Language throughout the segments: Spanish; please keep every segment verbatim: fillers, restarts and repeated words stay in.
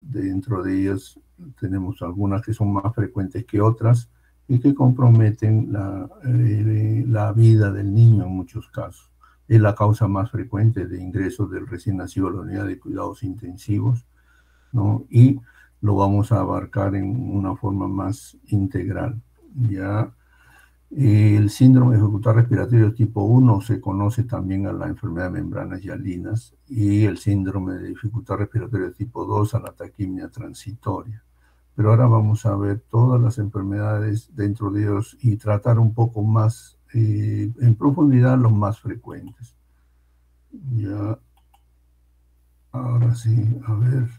dentro de ellas tenemos algunas que son más frecuentes que otras y que comprometen la, eh, la vida del niño en muchos casos. Es la causa más frecuente de ingresos del recién nacido a la unidad de cuidados intensivos, ¿no? Y lo vamos a abarcar en una forma más integral. Ya el síndrome ejecutar respiratorio tipo uno se conoce también a la enfermedad de membranas hialinas, y el síndrome de dificultad respiratoria tipo dos a la taquimia transitoria. Pero ahora vamos a ver todas las enfermedades dentro de ellos y tratar un poco más eh, en profundidad los más frecuentes. Ya, ahora sí, a ver.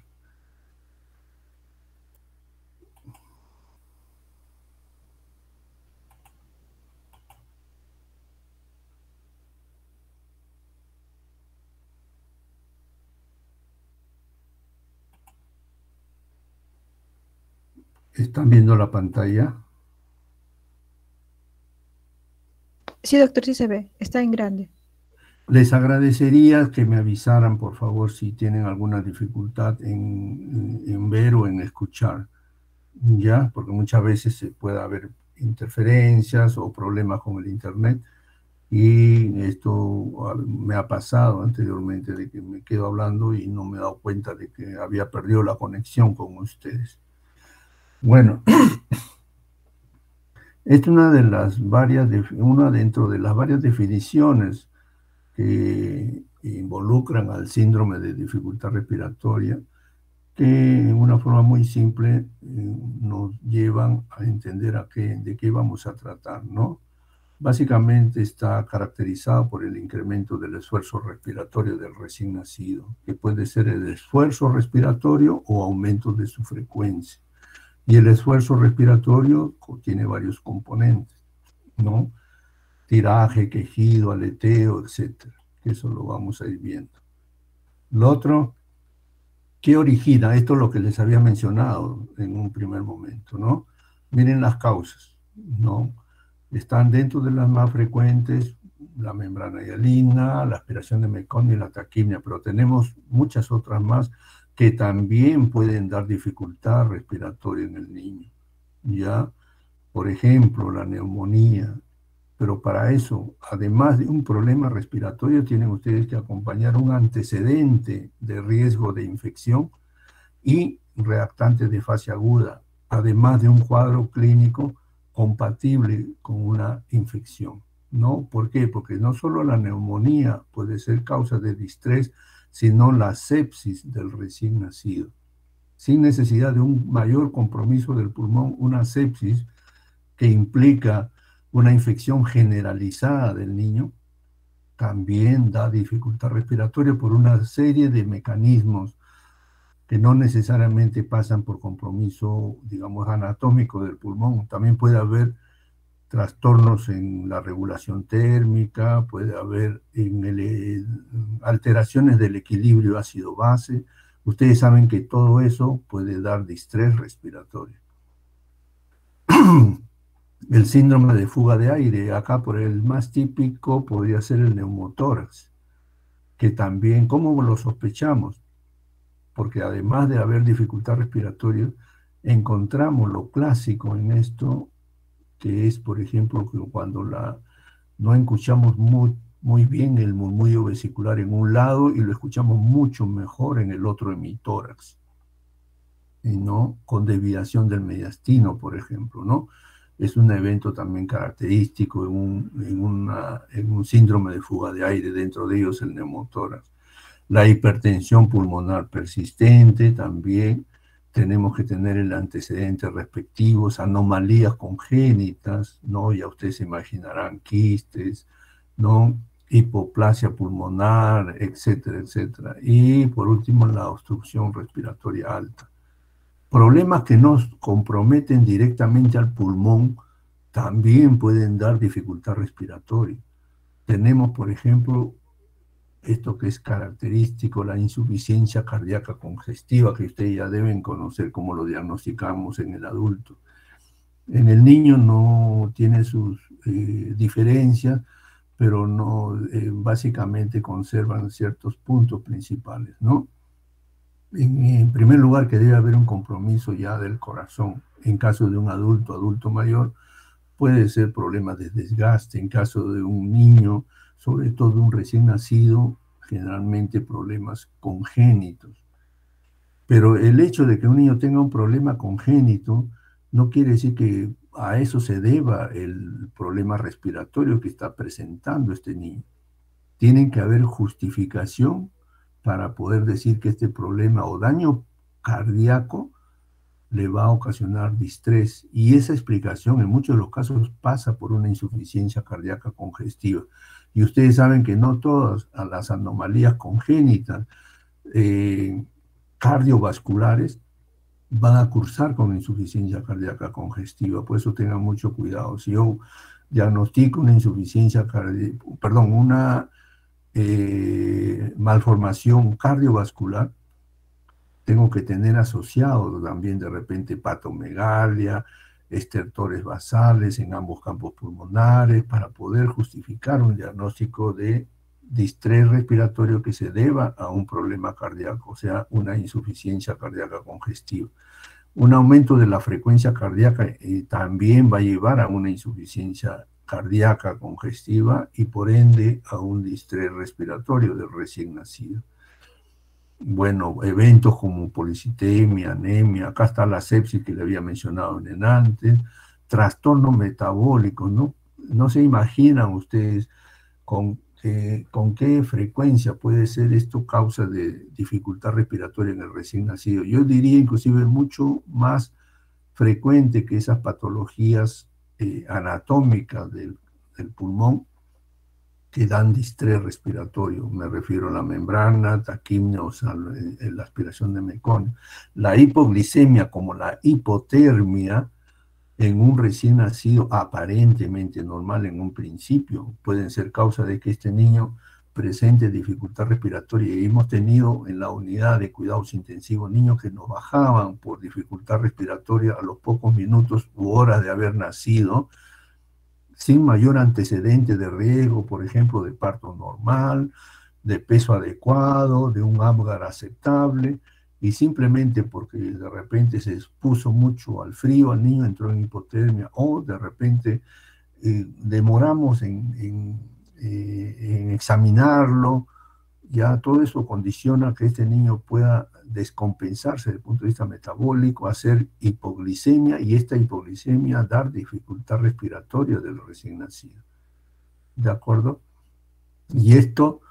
¿Están viendo la pantalla? Sí, doctor, sí se ve. Está en grande. Les agradecería que me avisaran, por favor, si tienen alguna dificultad en, en, en ver o en escuchar, ¿ya? Porque muchas veces se puede haber interferencias o problemas con el internet, y esto me ha pasado anteriormente de que me quedo hablando y no me he dado cuenta de que había perdido la conexión con ustedes. Bueno, esta es una de las varias, una dentro de las varias definiciones que involucran al síndrome de dificultad respiratoria, que en una forma muy simple eh, nos llevan a entender a qué, de qué vamos a tratar, ¿no? Básicamente está caracterizado por el incremento del esfuerzo respiratorio del recién nacido, que puede ser el esfuerzo respiratorio o aumento de su frecuencia. Y el esfuerzo respiratorio tiene varios componentes, ¿no? Tiraje, quejido, aleteo, etcétera. Eso lo vamos a ir viendo. Lo otro, ¿qué origina? Esto es lo que les había mencionado en un primer momento, ¿no? Miren las causas, ¿no? Están dentro de las más frecuentes, la membrana hialina, la aspiración de mecón y la taquimia, pero tenemos muchas otras más que también pueden dar dificultad respiratoria en el niño, ¿ya? Por ejemplo, la neumonía. Pero para eso, además de un problema respiratorio, tienen ustedes que acompañar un antecedente de riesgo de infección y reactante de fase aguda, además de un cuadro clínico compatible con una infección, ¿no? ¿Por qué? Porque no solo la neumonía puede ser causa de distrés, sino la sepsis del recién nacido. Sin necesidad de un mayor compromiso del pulmón, una sepsis que implica una infección generalizada del niño también da dificultad respiratoria por una serie de mecanismos que no necesariamente pasan por compromiso, digamos, anatómico del pulmón. También puede haber trastornos en la regulación térmica, puede haber en el, alteraciones del equilibrio ácido-base. Ustedes saben que todo eso puede dar distrés respiratorio. El síndrome de fuga de aire, acá por el más típico podría ser el neumotórax, que también, ¿cómo lo sospechamos? Porque además de haber dificultad respiratoria, encontramos lo clásico en esto, que es, por ejemplo, que cuando la, no escuchamos muy, muy bien el murmullo vesicular en un lado y lo escuchamos mucho mejor en el otro hemitórax, y no con desviación del mediastino, por ejemplo, ¿no? Es un evento también característico en un, en, una, en un síndrome de fuga de aire, dentro de ellos el neumotórax. La hipertensión pulmonar persistente también, tenemos que tener el antecedente respectivo, anomalías congénitas, ¿no? Ya ustedes se imaginarán quistes, ¿no? Hipoplasia pulmonar, etcétera, etcétera. Y por último, la obstrucción respiratoria alta. Problemas que nos comprometen directamente al pulmón también pueden dar dificultad respiratoria. Tenemos, por ejemplo, esto que es característico, la insuficiencia cardíaca congestiva, que ustedes ya deben conocer cómo lo diagnosticamos en el adulto. En el niño no tiene sus eh, diferencias, pero no, eh, básicamente conservan ciertos puntos principales, ¿no? En, en primer lugar, que debe haber un compromiso ya del corazón. En caso de un adulto, adulto mayor, puede ser problemas de desgaste. En caso de un niño, sobre todo un recién nacido, generalmente problemas congénitos. Pero el hecho de que un niño tenga un problema congénito no quiere decir que a eso se deba el problema respiratorio que está presentando este niño. Tiene que haber justificación para poder decir que este problema o daño cardíaco le va a ocasionar distrés. Y esa explicación en muchos de los casos pasa por una insuficiencia cardíaca congestiva. Y ustedes saben que no todas las anomalías congénitas eh, cardiovasculares van a cursar con insuficiencia cardíaca congestiva. Por eso tengan mucho cuidado. Si yo diagnostico una insuficiencia cardíaca, perdón, una eh, malformación cardiovascular, tengo que tener asociado también de repente patomegalia, estertores basales en ambos campos pulmonares, para poder justificar un diagnóstico de distrés respiratorio que se deba a un problema cardíaco, o sea, una insuficiencia cardíaca congestiva. Un aumento de la frecuencia cardíaca eh, también va a llevar a una insuficiencia cardíaca congestiva y por ende a un distrés respiratorio del recién nacido. Bueno, eventos como policitemia, anemia, acá está la sepsis que le había mencionado en antes, trastornos metabólicos, ¿no? No se imaginan ustedes con, eh, con qué frecuencia puede ser esto causa de dificultad respiratoria en el recién nacido. Yo diría inclusive mucho más frecuente que esas patologías eh, anatómicas del, del pulmón que dan distrés respiratorio. Me refiero a la membrana, taquimia, o sea, la aspiración de meconio. La hipoglicemia como la hipotermia en un recién nacido aparentemente normal en un principio pueden ser causa de que este niño presente dificultad respiratoria. Y hemos tenido en la unidad de cuidados intensivos niños que nos bajaban por dificultad respiratoria a los pocos minutos u horas de haber nacido, sin mayor antecedente de riesgo, por ejemplo, de parto normal, de peso adecuado, de un Apgar aceptable, y simplemente porque de repente se expuso mucho al frío, al niño entró en hipotermia, o de repente eh, demoramos en, en, eh, en examinarlo, ya todo eso condiciona que este niño pueda descompensarse desde el punto de vista metabólico, hacer hipoglicemia, y esta hipoglicemia dar dificultad respiratoria del recién nacido. ¿De acuerdo? Y esto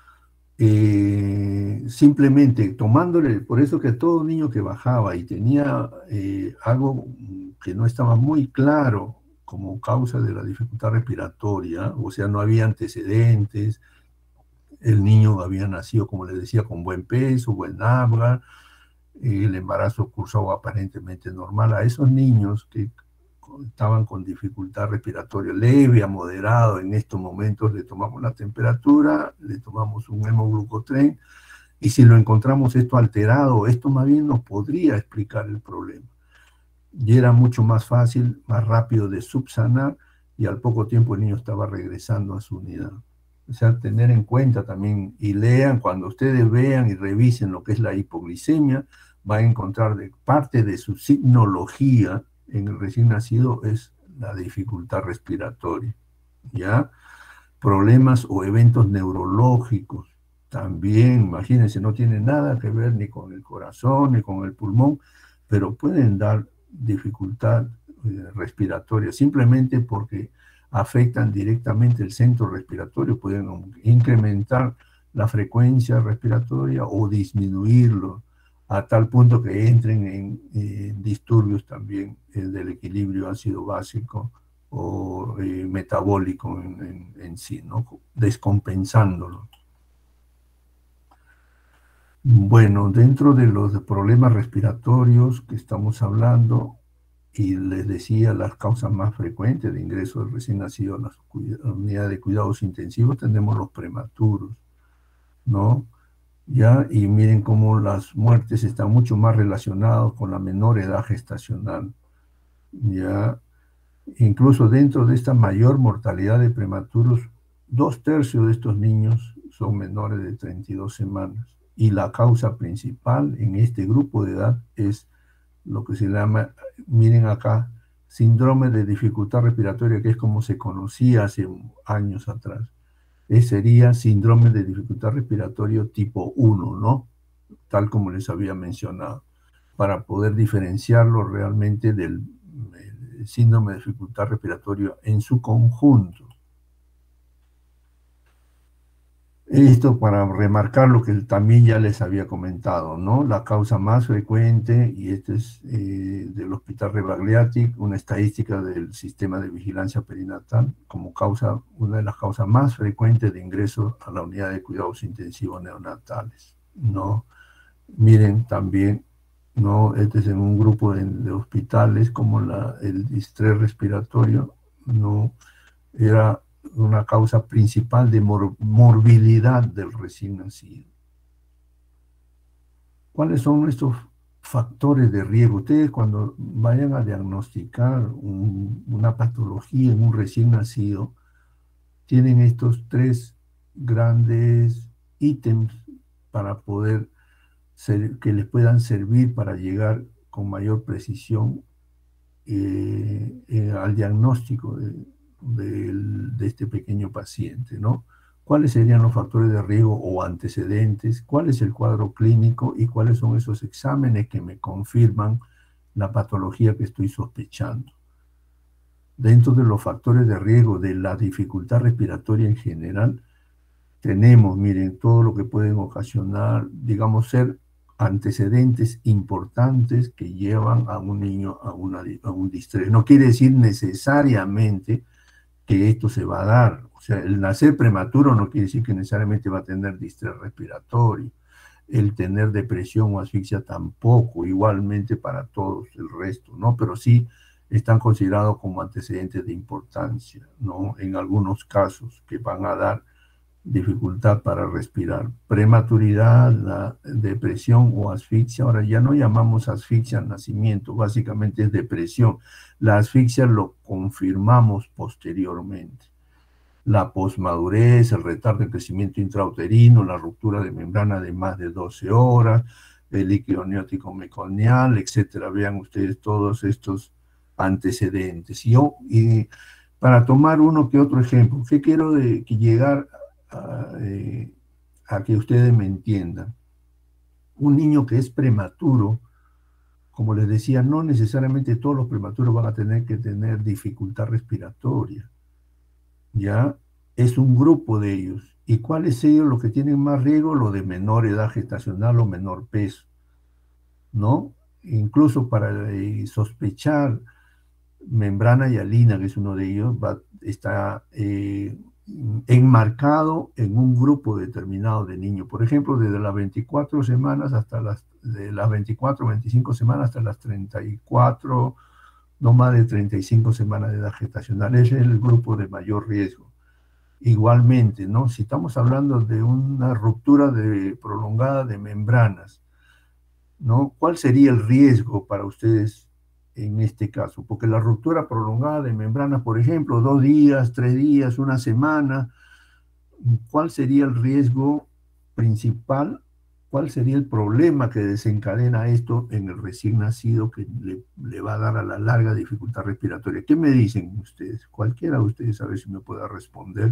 eh, simplemente tomándole, por eso que todo niño que bajaba y tenía eh, algo que no estaba muy claro como causa de la dificultad respiratoria, o sea, no había antecedentes, el niño había nacido, como les decía, con buen peso, buen Apgar, el embarazo cursó aparentemente normal. A esos niños que estaban con dificultad respiratoria leve a moderado, en estos momentos le tomamos la temperatura, le tomamos un hemoglucotren, y si lo encontramos esto alterado, esto más bien nos podría explicar el problema. Y era mucho más fácil, más rápido de subsanar, y al poco tiempo el niño estaba regresando a su unidad. O sea, tener en cuenta también, y lean, cuando ustedes vean y revisen lo que es la hipoglicemia, van a encontrar de parte de su signología en el recién nacido es la dificultad respiratoria, ¿ya? Problemas o eventos neurológicos, también, imagínense, no tiene nada que ver ni con el corazón ni con el pulmón, pero pueden dar dificultad eh, respiratoria, simplemente porque afectan directamente el centro respiratorio, pueden incrementar la frecuencia respiratoria o disminuirlo a tal punto que entren en eh, disturbios también eh, del equilibrio ácido básico o eh, metabólico en, en, en sí, ¿no? Descompensándolo. Bueno, dentro de los problemas respiratorios que estamos hablando, y les decía las causas más frecuentes de ingreso del recién nacido a las unidades de cuidados intensivos, tenemos los prematuros, ¿no? ¿Ya? Y miren cómo las muertes están mucho más relacionadas con la menor edad gestacional, ¿ya? Incluso dentro de esta mayor mortalidad de prematuros, dos tercios de estos niños son menores de treinta y dos semanas. Y la causa principal en este grupo de edad es lo que se llama, miren acá, síndrome de dificultad respiratoria, que es como se conocía hace años atrás. Ese sería síndrome de dificultad respiratoria tipo uno, ¿no? Tal como les había mencionado, para poder diferenciarlo realmente del síndrome de dificultad respiratoria en su conjunto. Esto para remarcar lo que también ya les había comentado, ¿no? La causa más frecuente, y este es eh, del Hospital Rebagliati, una estadística del sistema de vigilancia perinatal, como causa, una de las causas más frecuentes de ingreso a la unidad de cuidados intensivos neonatales, ¿no? Miren también, ¿no? Este es en un grupo de, de hospitales como la, el distrés respiratorio, ¿no? Era una causa principal de mor morbilidad del recién nacido. ¿Cuáles son estos factores de riesgo? Ustedes cuando vayan a diagnosticar un, una patología en un recién nacido, tienen estos tres grandes ítems para poder ser, que les puedan servir para llegar con mayor precisión eh, eh, al diagnóstico de, de, de este pequeño paciente, ¿no? ¿Cuáles serían los factores de riesgo o antecedentes? ¿Cuál es el cuadro clínico? ¿Y cuáles son esos exámenes que me confirman la patología que estoy sospechando? Dentro de los factores de riesgo de la dificultad respiratoria en general, tenemos, miren, todo lo que pueden ocasionar, digamos, ser antecedentes importantes que llevan a un niño a, una, a un distrés. No quiere decir necesariamente que esto se va a dar. O sea, el nacer prematuro no quiere decir que necesariamente va a tener distrés respiratorio. El tener depresión o asfixia tampoco, igualmente para todos el resto, ¿no? Pero sí están considerados como antecedentes de importancia, ¿no? En algunos casos que van a dar dificultad para respirar. Prematuridad, la depresión o asfixia. Ahora ya no llamamos asfixia al nacimiento, básicamente es depresión. La asfixia lo confirmamos posteriormente. La posmadurez, el retardo de crecimiento intrauterino, la ruptura de membrana de más de doce horas, el líquido amniótico meconial, etcétera. Vean ustedes todos estos antecedentes. Y, yo, y para tomar uno que otro ejemplo, ¿qué quiero de, que llegar a, eh, a que ustedes me entiendan? Un niño que es prematuro, como les decía, no necesariamente todos los prematuros van a tener que tener dificultad respiratoria. ¿Ya? Es un grupo de ellos. ¿Y cuáles ellos los que tienen más riesgo? Los de menor edad gestacional o menor peso, ¿no? Incluso para eh, sospechar membrana hialina, que es uno de ellos, va, está eh, enmarcado en un grupo determinado de niños. Por ejemplo, desde las veinticuatro semanas hasta las, de las veinticuatro, veinticinco semanas hasta las treinta y cuatro, no más de treinta y cinco semanas de edad gestacional. Ese es el grupo de mayor riesgo. Igualmente, ¿no? Si estamos hablando de una ruptura de, prolongada de membranas, ¿no? ¿Cuál sería el riesgo para ustedes en este caso? Porque la ruptura prolongada de membranas, por ejemplo, dos días, tres días, una semana, ¿cuál sería el riesgo principal? ¿Cuál sería el problema que desencadena esto en el recién nacido que le, le va a dar a la larga dificultad respiratoria? ¿Qué me dicen ustedes? Cualquiera de ustedes a ver si me pueda responder.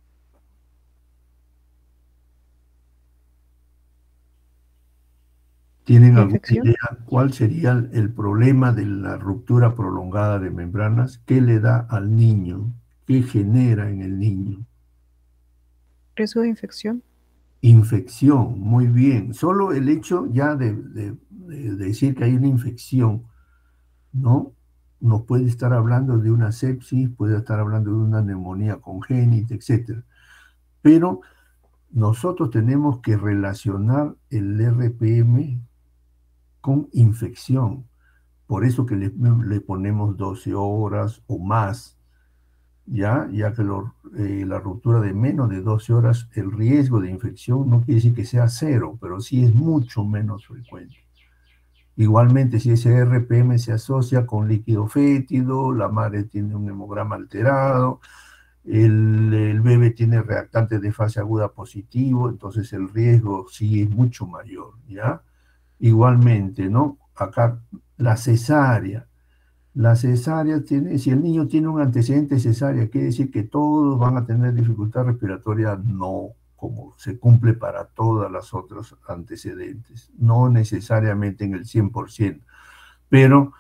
¿Tienen alguna idea cuál sería el problema de la ruptura prolongada de membranas? ¿Qué le da al niño? ¿Qué genera en el niño? ¿Riesgo de infección? Infección, muy bien. Solo el hecho ya de, de, de decir que hay una infección, ¿no? Nos puede estar hablando de una sepsis, puede estar hablando de una neumonía congénita, etcétera. Pero nosotros tenemos que relacionar el R P M con infección. Por eso que le, le ponemos doce horas o más, ya, ya que lo, eh, la ruptura de menos de doce horas, el riesgo de infección no quiere decir que sea cero, pero sí es mucho menos frecuente. Igualmente, si ese R P M se asocia con líquido fétido, la madre tiene un hemograma alterado, el, el bebé tiene reactante de fase aguda positivo, entonces el riesgo sí es mucho mayor, ¿ya? Igualmente, ¿no? Acá la cesárea. La cesárea tiene, si el niño tiene un antecedente de cesárea, ¿quiere decir que todos van a tener dificultad respiratoria? No, como se cumple para todas las otras antecedentes, no necesariamente en el cien por ciento, pero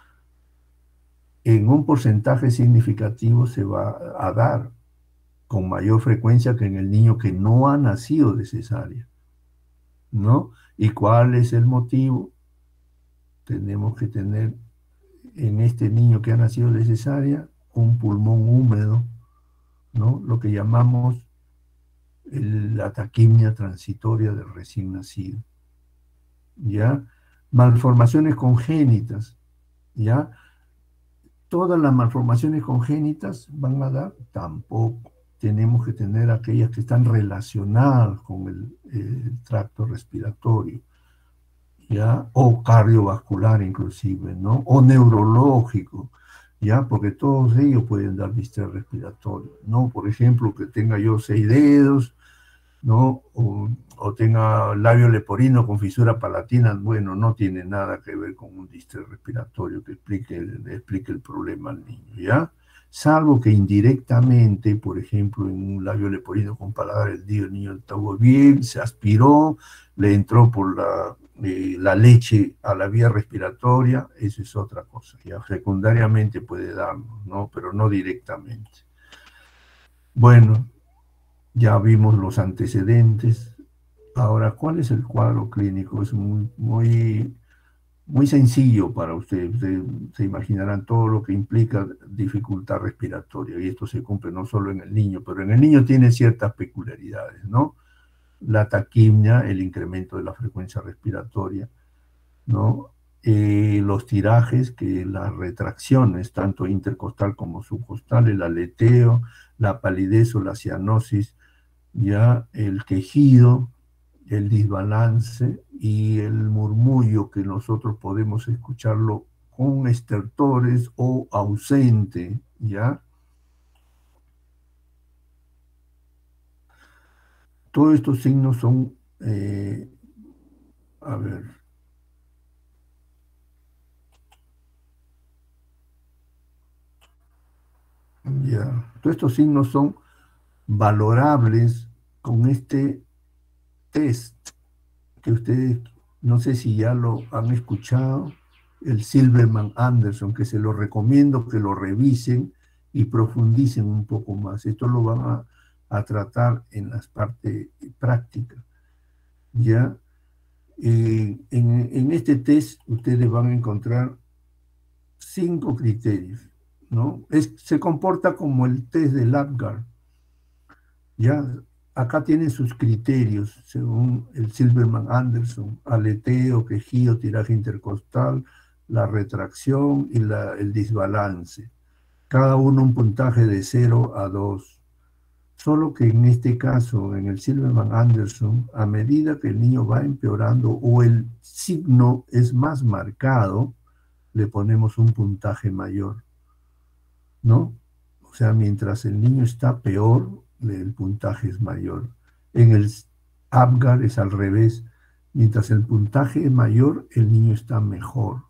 en un porcentaje significativo se va a dar con mayor frecuencia que en el niño que no ha nacido de cesárea, ¿no? ¿Y cuál es el motivo? Tenemos que tener en este niño que ha nacido de cesárea un pulmón húmedo, ¿no? Lo que llamamos el, la taquimia transitoria del recién nacido, ¿ya? Malformaciones congénitas, ¿ya? Todas las malformaciones congénitas van a dar, tampoco. Tenemos que tener aquellas que están relacionadas con el, el tracto respiratorio, ¿ya? O cardiovascular inclusive, ¿no? O neurológico, ¿ya? Porque todos ellos pueden dar distrés respiratorio, ¿no? Por ejemplo, que tenga yo seis dedos, ¿no? O, o tenga labio leporino con fisura palatina, bueno, no tiene nada que ver con un distrés respiratorio que explique el, explique el problema al niño, ¿ya? Salvo que indirectamente, por ejemplo, en un labio leporino con paladar, el niño estuvo bien, se aspiró, le entró por la, eh, la leche a la vía respiratoria, eso es otra cosa, ya secundariamente puede darnos, ¿no? Pero no directamente. Bueno, ya vimos los antecedentes. Ahora, ¿cuál es el cuadro clínico? Es muy, muy, muy sencillo para ustedes. Ustedes se imaginarán todo lo que implica dificultad respiratoria. Y esto se cumple no solo en el niño, pero en el niño tiene ciertas peculiaridades, ¿no? La taquimia, el incremento de la frecuencia respiratoria, ¿no? Eh, los tirajes, que las retracciones, tanto intercostal como subcostal, el aleteo, la palidez o la cianosis, ya el quejido, el desbalance y el murmullo que nosotros podemos escucharlo con estertores o ausente, ¿ya? Todos estos signos son, eh, a ver, ya, todos estos signos son valorables con este test que ustedes, no sé si ya lo han escuchado, el Silverman-Anderson, que se lo recomiendo que lo revisen y profundicen un poco más. Esto lo van a, a tratar en las partes prácticas, ¿ya? Eh, en, en este test ustedes van a encontrar cinco criterios, ¿no? Es, se comporta como el test del Apgar, ¿ya? Acá tienen sus criterios, según el Silverman-Anderson: aleteo, quejido, tiraje intercostal, la retracción y la, el desbalance. Cada uno un puntaje de cero a dos. Solo que en este caso, en el Silverman-Anderson, a medida que el niño va empeorando o el signo es más marcado, le ponemos un puntaje mayor, ¿no? O sea, mientras el niño está peor, el puntaje es mayor. En el Apgar es al revés. Mientras el puntaje es mayor, el niño está mejor,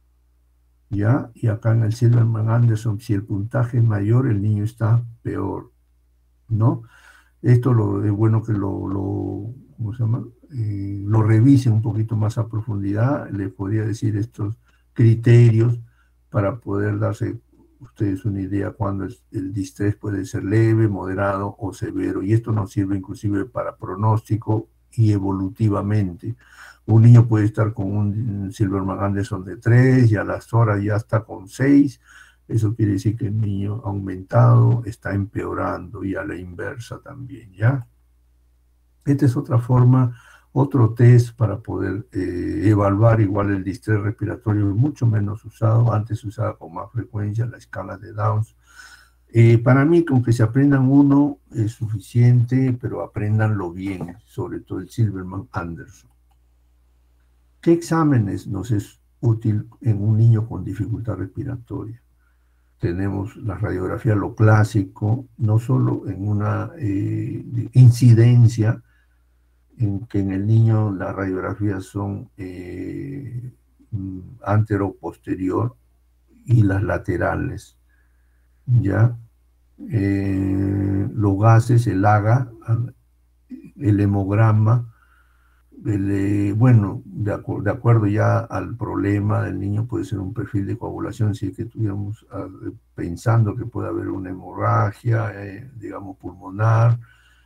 ¿ya? Y acá en el Silverman-Anderson, si el puntaje es mayor, el niño está peor, ¿no? Esto lo, es bueno que lo, lo, ¿cómo se llama? Eh, lo revisen un poquito más a profundidad. Les podría decir estos criterios para poder darse ustedes una idea cuando el, el distrés puede ser leve, moderado o severo. Y esto nos sirve inclusive para pronóstico y evolutivamente. Un niño puede estar con un Silverman-Anderson de tres y a las horas ya está con seis. Eso quiere decir que el niño aumentado está empeorando, y a la inversa también, ¿ya? Esta es otra forma, otro test para poder eh, evaluar igual el distrés respiratorio, mucho menos usado. Antes se usaba con más frecuencia la escala de Downs. Eh, para mí, con que se aprendan uno es suficiente, pero apréndanlo bien, sobre todo el Silverman-Anderson. ¿Qué exámenes nos es útil en un niño con dificultad respiratoria? tenemos la radiografía, lo clásico, no solo en una eh, incidencia, en que en el niño las radiografías son eh, antero-posterior y las laterales, ¿ya? Eh, los gases, el AGA, el hemograma, el, eh, bueno, de, acu de, acuerdo ya al problema del niño, puede ser un perfil de coagulación, si es que estuviéramos uh, pensando que puede haber una hemorragia, eh, digamos, pulmonar,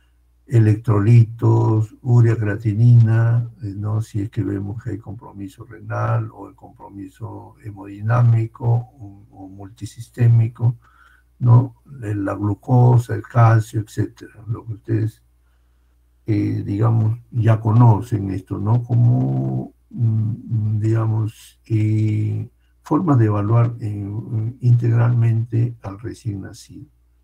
electrolitos, urea, creatinina, eh, ¿no? Si es que vemos que hay compromiso renal o el compromiso hemodinámico o, o multisistémico, ¿no? La glucosa, el calcio, etcétera, lo que ustedes Eh, digamos, ya conocen esto, ¿no? Como, mm, digamos, eh, formas de evaluar eh, integralmente al recién nacido.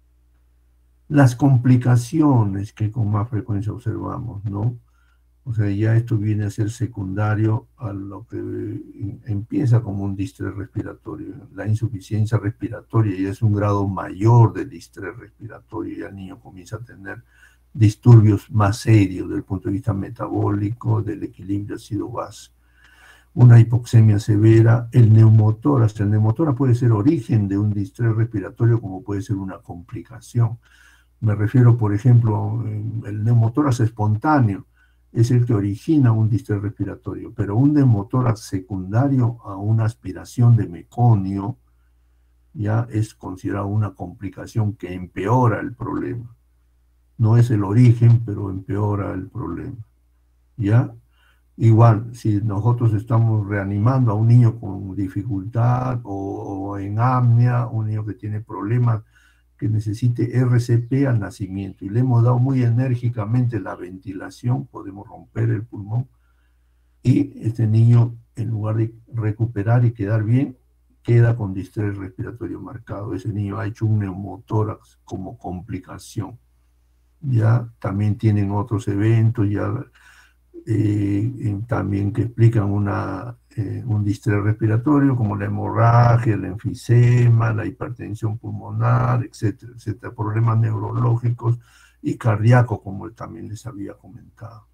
Las complicaciones que con más frecuencia observamos, ¿no? O sea, ya esto viene a ser secundario a lo que empieza como un distrés respiratorio. La insuficiencia respiratoria ya es un grado mayor de distrés respiratorio y el niño comienza a tener disturbios más serios desde el punto de vista metabólico, del equilibrio ácido-base. Una hipoxemia severa, el neumotórax. El neumotórax puede ser origen de un distrés respiratorio como puede ser una complicación. Me refiero, por ejemplo, el neumotórax espontáneo es el que origina un distrés respiratorio, pero un neumotórax secundario a una aspiración de meconio ya es considerado una complicación que empeora el problema. No es el origen, pero empeora el problema, ¿ya? Igual, si nosotros estamos reanimando a un niño con dificultad o, o en apnea, un niño que tiene problemas, que necesite R C P al nacimiento, y le hemos dado muy enérgicamente la ventilación, podemos romper el pulmón, y este niño, en lugar de recuperar y quedar bien, queda con distrés respiratorio marcado. Ese niño ha hecho un neumotórax como complicación. Ya también tienen otros eventos, ya eh, también que explican una, eh, un distrés respiratorio, como la hemorragia, el enfisema, la hipertensión pulmonar, etcétera, etcétera, problemas neurológicos y cardíacos, como también les había comentado.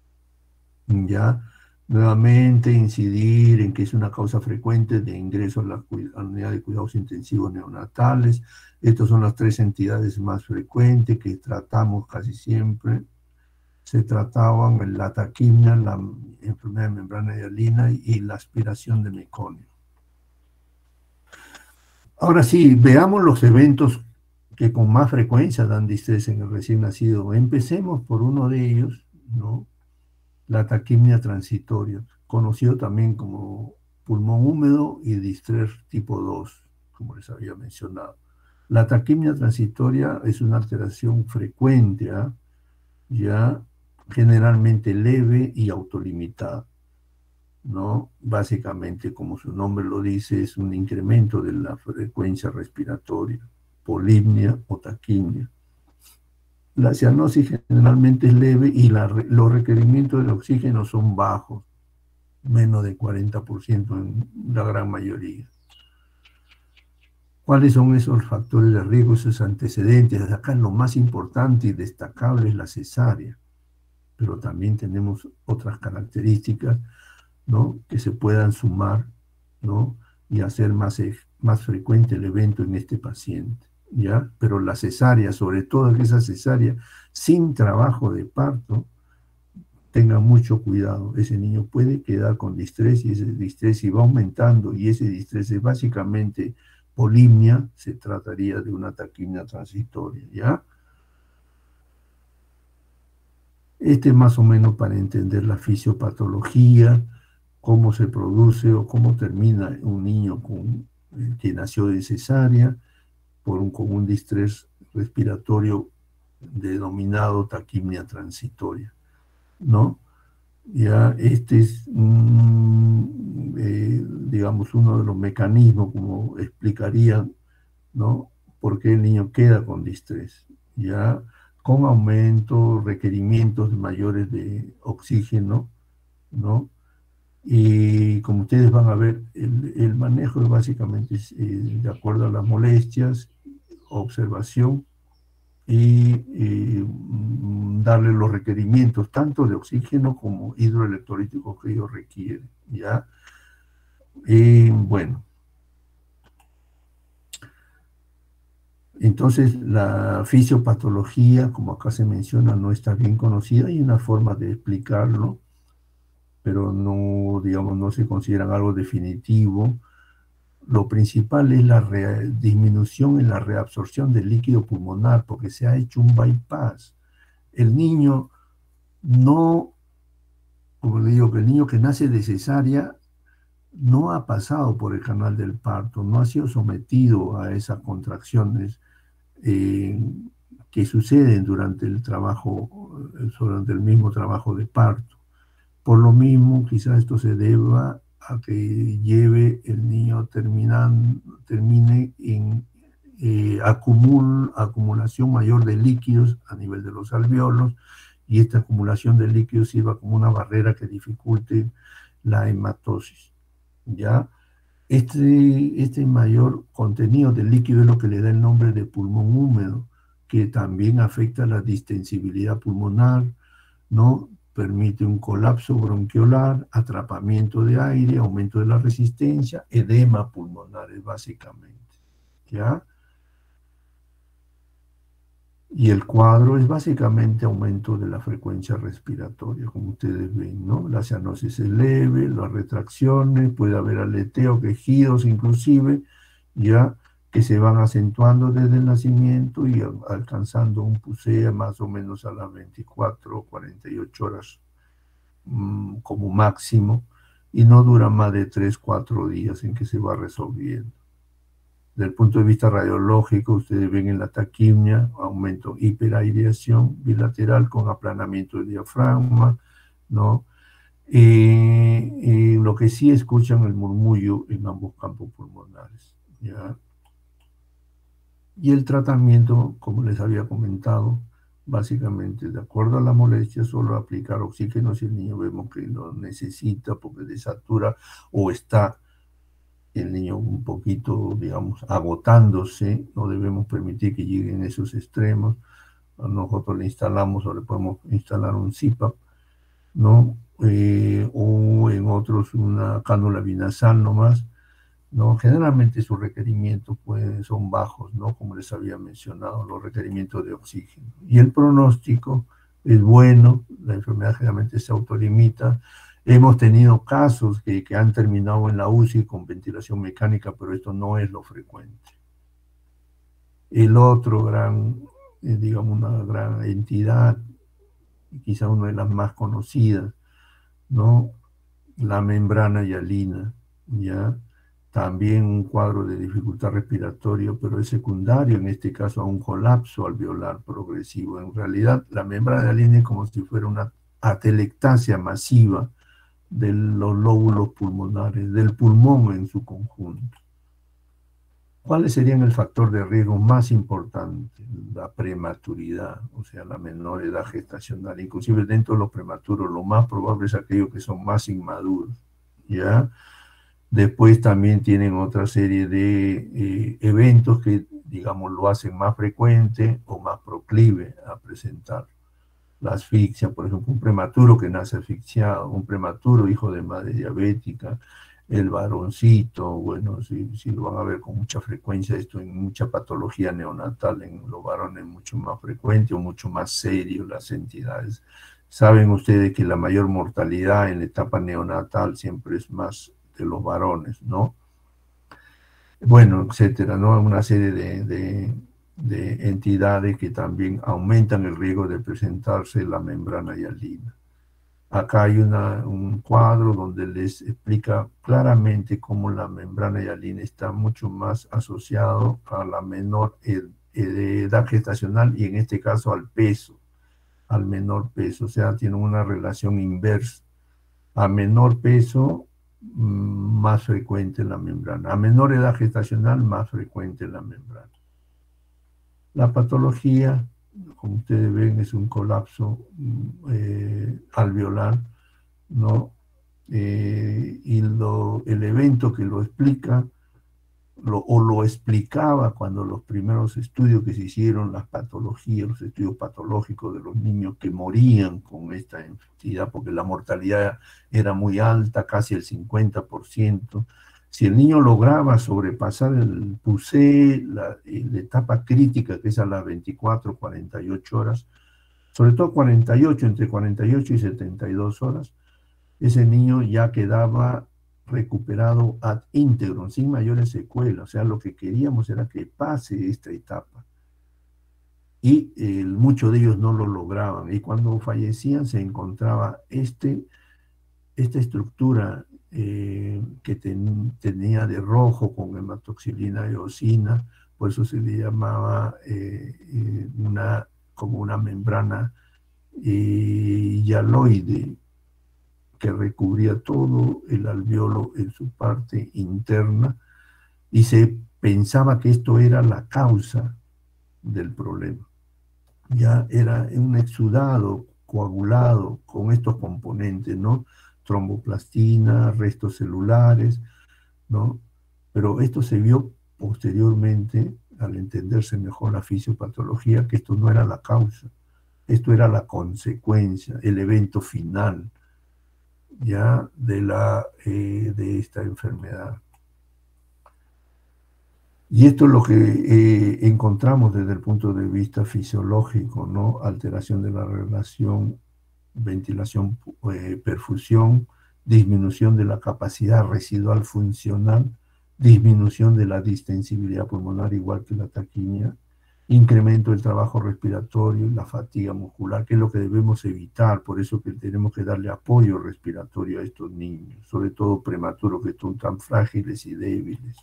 Ya, nuevamente incidir en que es una causa frecuente de ingreso a la, a la unidad de cuidados intensivos neonatales. Estas son las tres entidades más frecuentes que tratamos casi siempre. Se trataban la taquimia, la enfermedad de membrana hialina y la aspiración de meconio. Ahora sí, veamos los eventos que con más frecuencia dan distrés en el recién nacido. Empecemos por uno de ellos, ¿no? La taquimia transitoria, conocido también como pulmón húmedo y distrés tipo dos, como les había mencionado. La taquimia transitoria es una alteración frecuente, ¿eh? ya generalmente leve y autolimitada, ¿no? Básicamente, como su nombre lo dice, es un incremento de la frecuencia respiratoria, polipnia o taquimia. La cianosis generalmente es leve y la, los requerimientos de oxígeno son bajos, menos de cuarenta por ciento en la gran mayoría. ¿Cuáles son esos factores de riesgo, esos antecedentes? Acá lo más importante y destacable es la cesárea, pero también tenemos otras características, ¿no?, que se puedan sumar, ¿no?, y hacer más, más frecuente el evento en este paciente, ¿ya? Pero la cesárea, sobre todo esa cesárea sin trabajo de parto, tengan mucho cuidado. Ese niño puede quedar con distrés y ese distrés, si va aumentando y ese distrés es básicamente polimnia, se trataría de una taquimia transitoria, ¿ya? Este más o menos para entender la fisiopatología, cómo se produce o cómo termina un niño con, eh, que nació de cesárea por un, con un distrés respiratorio denominado taquimia transitoria, ¿no? Ya este es, mm, eh, digamos, uno de los mecanismos, como explicaría, ¿no?, por qué el niño queda con distrés, ya con aumento, requerimientos mayores de oxígeno, ¿no? Y como ustedes van a ver, el, el manejo es básicamente eh, de acuerdo a las molestias, observación y eh, darle los requerimientos tanto de oxígeno como hidroelectrolíticos que ellos requieren, ¿ya? Y bueno, entonces la fisiopatología, como acá se menciona, no está bien conocida. Hay una forma de explicarlo, pero no, digamos, no se consideran algo definitivo. Lo principal es la disminución en la reabsorción del líquido pulmonar, porque se ha hecho un bypass. El niño no, como le digo, que el niño que nace de cesárea no ha pasado por el canal del parto, no ha sido sometido a esas contracciones eh, que suceden durante el trabajo, durante el mismo trabajo de parto. Por lo mismo, quizás esto se deba a que lleve el niño terminan, termine en eh, acumul, acumulación mayor de líquidos a nivel de los alveolos, y esta acumulación de líquidos sirva como una barrera que dificulte la hematosis. ¿Ya? Este, este mayor contenido de líquido es lo que le da el nombre de pulmón húmedo, que también afecta la distensibilidad pulmonar, ¿no? Permite un colapso bronquiolar, atrapamiento de aire, aumento de la resistencia, edema pulmonares básicamente, ¿ya? Y el cuadro es básicamente aumento de la frecuencia respiratoria, como ustedes ven, ¿no? La cianosis es leve, las retracciones, puede haber aleteo, quejidos inclusive, ya que se van acentuando desde el nacimiento y alcanzando un pusea más o menos a las veinticuatro o cuarenta y ocho horas mmm, como máximo, y no dura más de tres cuatro días en que se va resolviendo. Desde el punto de vista radiológico, ustedes ven en la taquimia, aumento hiperaireación bilateral con aplanamiento del diafragma, ¿no? Eh, eh, lo que sí escuchan el murmullo en ambos campos pulmonares, ¿ya? Y el tratamiento, como les había comentado, básicamente, de acuerdo a la molestia, solo aplicar oxígeno si el niño vemos que lo necesita porque desatura o está el niño un poquito, digamos, agotándose. No debemos permitir que lleguen a esos extremos. Nosotros le instalamos o le podemos instalar un C PAP, ¿no? Eh, o en otros una cánula binasal nomás, ¿no? Generalmente sus requerimientos pueden, son bajos, ¿no? Como les había mencionado, los requerimientos de oxígeno. Y el pronóstico es bueno, la enfermedad generalmente se autolimita. Hemos tenido casos que, que han terminado en la U C I con ventilación mecánica, pero esto no es lo frecuente. El otro gran, eh, digamos, una gran entidad, quizá una de las más conocidas, ¿no? La membrana hialina, ¿ya? También un cuadro de dificultad respiratoria, pero es secundario, en este caso a un colapso alveolar progresivo. En realidad, la membrana hialina es como si fuera una atelectasia masiva de los lóbulos pulmonares, del pulmón en su conjunto. ¿Cuáles serían el factor de riesgo más importante? La prematuridad, o sea, la menor edad gestacional. Inclusive dentro de los prematuros, lo más probable es aquellos que son más inmaduros, ¿ya? Después también tienen otra serie de eh, eventos que, digamos, lo hacen más frecuente o más proclive a presentar. La asfixia, por ejemplo, un prematuro que nace asfixiado, un prematuro hijo de madre diabética, el varoncito, bueno, si, si lo van a ver con mucha frecuencia, esto en mucha patología neonatal, en los varones mucho más frecuente o mucho más serio las entidades. Saben ustedes que la mayor mortalidad en la etapa neonatal siempre es más de los varones, ¿no? Bueno, etcétera, ¿no? Una serie de, de, de entidades que también aumentan el riesgo de presentarse la membrana hialina. Acá hay una, un cuadro donde les explica claramente cómo la membrana hialina está mucho más asociado a la menor ed edad gestacional y en este caso al peso, al menor peso, o sea, tiene una relación inversa. A menor peso, más frecuente la membrana. A menor edad gestacional, más frecuente la membrana. La patología, como ustedes ven, es un colapso eh, alveolar, ¿no? eh, y lo, el evento que lo explica, lo, o lo explicaba cuando los primeros estudios que se hicieron, las patologías, los estudios patológicos de los niños que morían con esta entidad, porque la mortalidad era muy alta, casi el cincuenta por ciento. Si el niño lograba sobrepasar el P U S E, la, la etapa crítica, que es a las veinticuatro, cuarenta y ocho horas, sobre todo cuarenta y ocho, entre cuarenta y ocho y setenta y dos horas, ese niño ya quedaba recuperado ad íntegro, sin mayores secuelas. O sea, lo que queríamos era que pase esta etapa. Y eh, muchos de ellos no lo lograban. Y cuando fallecían se encontraba este, esta estructura eh, que ten, tenía de rojo con hematoxilina y eosina, por eso se le llamaba eh, eh, una, como una membrana eh, hialoide, que recubría todo el alveolo en su parte interna, y se pensaba que esto era la causa del problema. Ya era un exudado coagulado con estos componentes, ¿no? Tromboplastina, restos celulares, ¿no? Pero esto se vio posteriormente, al entenderse mejor la fisiopatología, que esto no era la causa, esto era la consecuencia, el evento final, ya de, la, eh, de esta enfermedad. Y esto es lo que eh, encontramos desde el punto de vista fisiológico, ¿no? Alteración de la relación ventilación, eh, perfusión, disminución de la capacidad residual funcional, disminución de la distensibilidad pulmonar, igual que la taquimia, incremento del trabajo respiratorio, la fatiga muscular, que es lo que debemos evitar. Por eso que tenemos que darle apoyo respiratorio a estos niños, sobre todo prematuros, que son tan frágiles y débiles.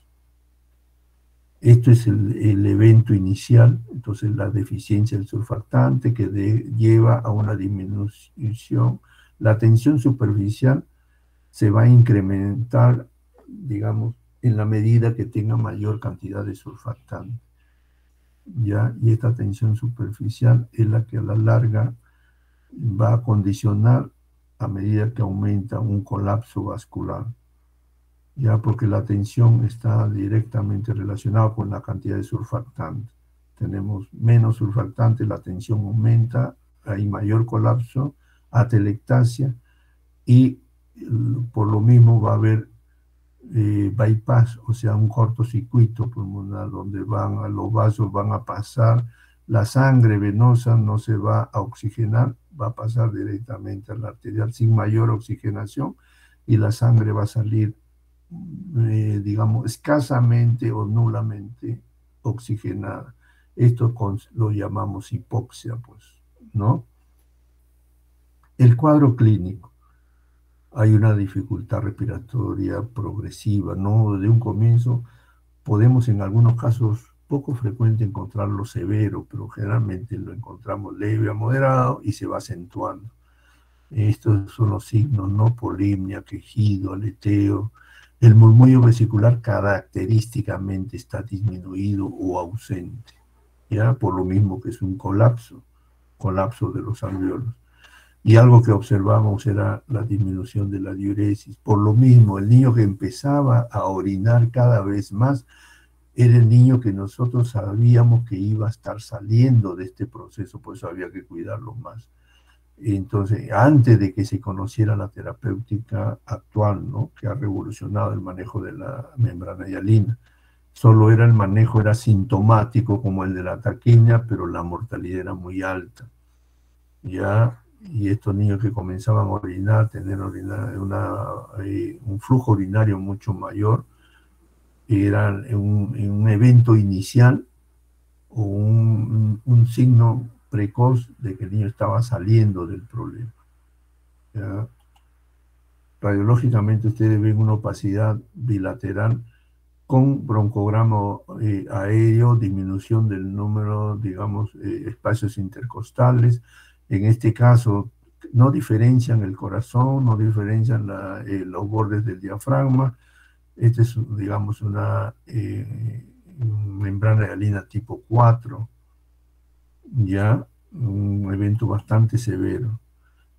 Esto es el, el evento inicial, entonces la deficiencia del surfactante que de, lleva a una disminución. La tensión superficial se va a incrementar, digamos, en la medida que tenga mayor cantidad de surfactante. ¿Ya? Y esta tensión superficial es la que a la larga va a condicionar a medida que aumenta un colapso vascular. Ya, porque la tensión está directamente relacionada con la cantidad de surfactante. Tenemos menos surfactante, la tensión aumenta, hay mayor colapso, atelectasia, y por lo mismo va a haber eh, bypass, o sea, un cortocircuito pulmonar, donde van a, los vasos van a pasar, la sangre venosa no se va a oxigenar, va a pasar directamente a la arterial sin mayor oxigenación, y la sangre va a salir Eh, digamos, escasamente o nulamente oxigenada. Esto con, lo llamamos hipoxia, pues, ¿no? El cuadro clínico. Hay una dificultad respiratoria progresiva, ¿no? De un comienzo podemos en algunos casos poco frecuente encontrarlo severo, pero generalmente lo encontramos leve a moderado y se va acentuando. Estos son los signos, ¿no? Polimnia, quejido, aleteo. El murmullo vesicular característicamente está disminuido o ausente, ¿ya? Por lo mismo que es un colapso, colapso de los alveolos. Y algo que observamos era la disminución de la diuresis. Por lo mismo, el niño que empezaba a orinar cada vez más era el niño que nosotros sabíamos que iba a estar saliendo de este proceso, por eso había que cuidarlo más. Entonces, antes de que se conociera la terapéutica actual, ¿no? Que ha revolucionado el manejo de la membrana hialina, solo era el manejo, era sintomático como el de la taquimia, pero la mortalidad era muy alta. ¿Ya? Y estos niños que comenzaban a orinar, tener orinar, una, eh, un flujo urinario mucho mayor, era un, un evento inicial o un, un signo precoz de que el niño estaba saliendo del problema. ¿Ya? Radiológicamente ustedes ven una opacidad bilateral con broncograma eh, aéreo, disminución del número, digamos, eh, espacios intercostales. En este caso no diferencian el corazón, no diferencian la, eh, los bordes del diafragma. Este es, digamos, una eh, membrana hialina tipo cuatro, ya un evento bastante severo.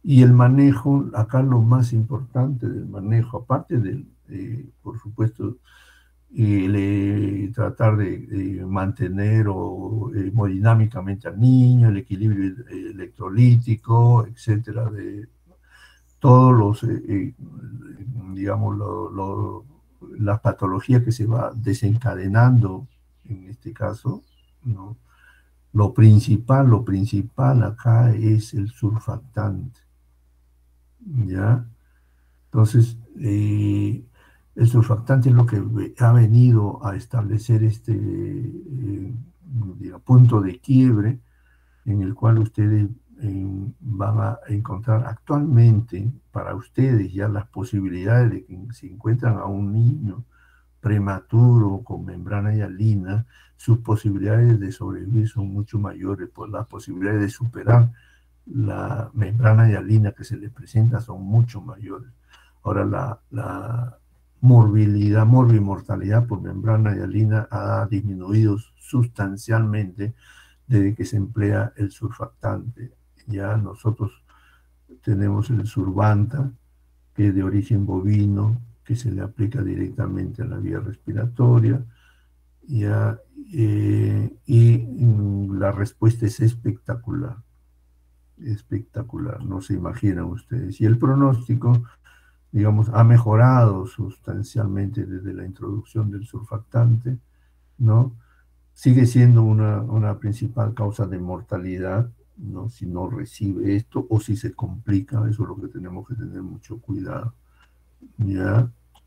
Y el manejo, acá lo más importante del manejo, aparte del, eh, por supuesto, y le, tratar de, de mantener o, eh, hemodinámicamente al niño, el equilibrio eh, electrolítico, etcétera, de todos los, eh, eh, digamos, lo, lo, las patologías que se va desencadenando en este caso, ¿no? Lo principal, lo principal acá es el surfactante, ¿ya? Entonces, eh, el surfactante es lo que ha venido a establecer este eh, digamos, punto de quiebre en el cual ustedes eh, van a encontrar actualmente para ustedes ya las posibilidades de que si encuentran a un niño prematuro con membrana hialina, sus posibilidades de sobrevivir son mucho mayores, pues las posibilidades de superar la membrana hialina que se les presenta son mucho mayores. Ahora, la, la morbilidad, morbimortalidad por membrana hialina ha disminuido sustancialmente desde que se emplea el surfactante. Ya nosotros tenemos el Survanta, que es de origen bovino, que se le aplica directamente a la vía respiratoria, ya, eh, y mm, la respuesta es espectacular, espectacular, no se imaginan ustedes. Y el pronóstico, digamos, ha mejorado sustancialmente desde la introducción del surfactante, ¿no? Sigue siendo una, una principal causa de mortalidad, ¿no? Si no recibe esto o si se complica, eso es lo que tenemos que tener mucho cuidado, ¿ya?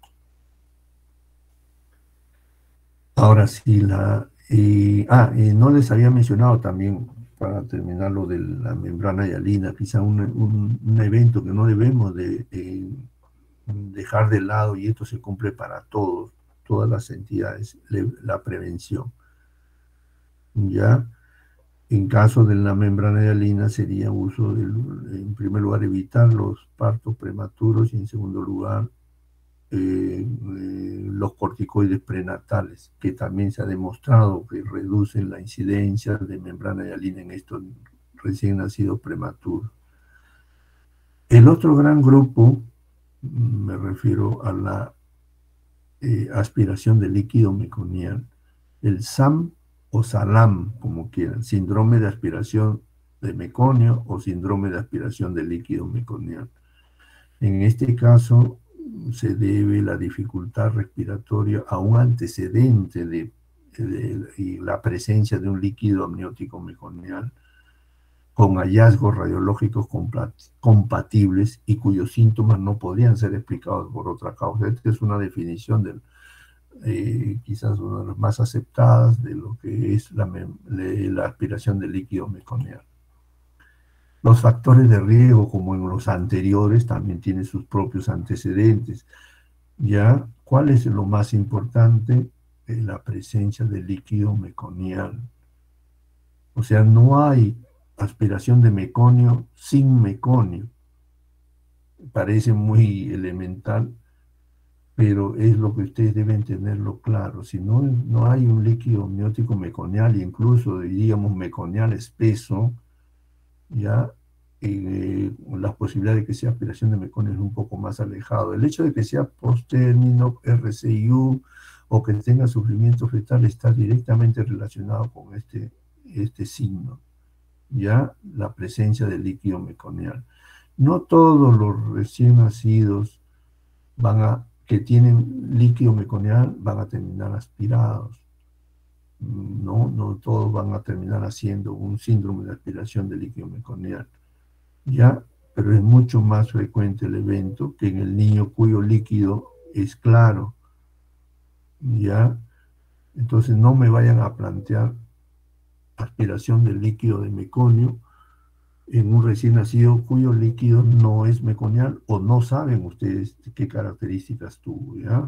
Ahora sí, la... eh, ah, eh, no les había mencionado también, para terminar lo de la membrana hialina, quizá un, un, un evento que no debemos de eh, dejar de lado, y esto se cumple para todos, todas las entidades, le, la prevención, ¿ya? En caso de la membrana hialina sería uso, del, en primer lugar, evitar los partos prematuros y en segundo lugar, eh, eh, los corticoides prenatales, que también se ha demostrado que reducen la incidencia de membrana hialina en estos recién nacidos prematuros. El otro gran grupo, me refiero a la eh, aspiración de líquido meconial, el S A M o SALAM, como quieran, síndrome de aspiración de meconio o síndrome de aspiración de líquido meconial. En este caso se debe la dificultad respiratoria a un antecedente de, de, de la presencia de un líquido amniótico meconial con hallazgos radiológicos compatibles y cuyos síntomas no podrían ser explicados por otra causa. Esta es una definición del Eh, quizás una de las más aceptadas de lo que es la, la aspiración de líquido meconial. Los factores de riesgo, como en los anteriores, también tienen sus propios antecedentes. ¿Ya? ¿Cuál es lo más importante? Eh, la presencia de líquido meconial. O sea, no hay aspiración de meconio sin meconio. Parece muy elemental, pero es lo que ustedes deben tenerlo claro. Si no, no hay un líquido amniótico meconial, incluso diríamos meconial espeso, ya eh, las posibilidades de que sea aspiración de meconio es un poco más alejado. El hecho de que sea post-término, R C I U o que tenga sufrimiento fetal está directamente relacionado con este, este signo, ya la presencia de líquido meconial. No todos los recién nacidos van a que tienen líquido meconial van a terminar aspirados. No, no todos van a terminar haciendo un síndrome de aspiración de líquido meconial. ¿Ya? Pero es mucho más frecuente el evento que en el niño cuyo líquido es claro. ¿Ya? Entonces no me vayan a plantear aspiración del líquido de meconio en un recién nacido cuyo líquido no es meconial o no saben ustedes qué características tuvo, ¿ya?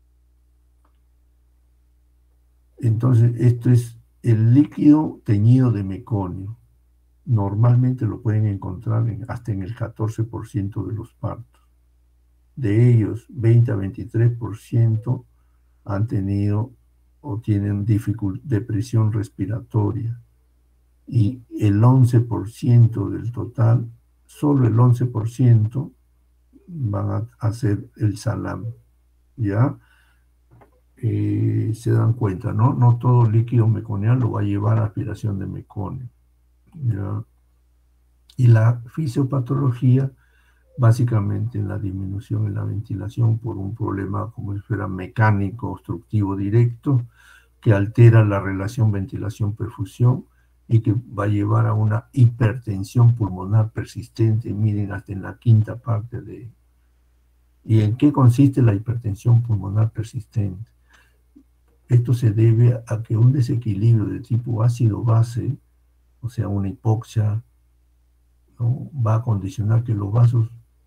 Entonces, esto es el líquido teñido de meconio. Normalmente lo pueden encontrar en, hasta en el catorce por ciento de los partos. De ellos, veinte a veintitrés por ciento han tenido o tienen depresión respiratoria. Y el once por ciento del total solo el once por ciento van a hacer el salam, ¿ya? Eh, se dan cuenta, ¿no? No todo líquido meconial lo va a llevar a aspiración de meconio, ¿ya? Y la fisiopatología, básicamente en la disminución en la ventilación por un problema como si fuera mecánico obstructivo directo, que altera la relación ventilación-perfusión y que va a llevar a una hipertensión pulmonar persistente, miren, hasta en la quinta parte de... ¿Y en qué consiste la hipertensión pulmonar persistente? Esto se debe a que un desequilibrio de tipo ácido-base, o sea, una hipoxia, ¿no?, va a condicionar que los vasos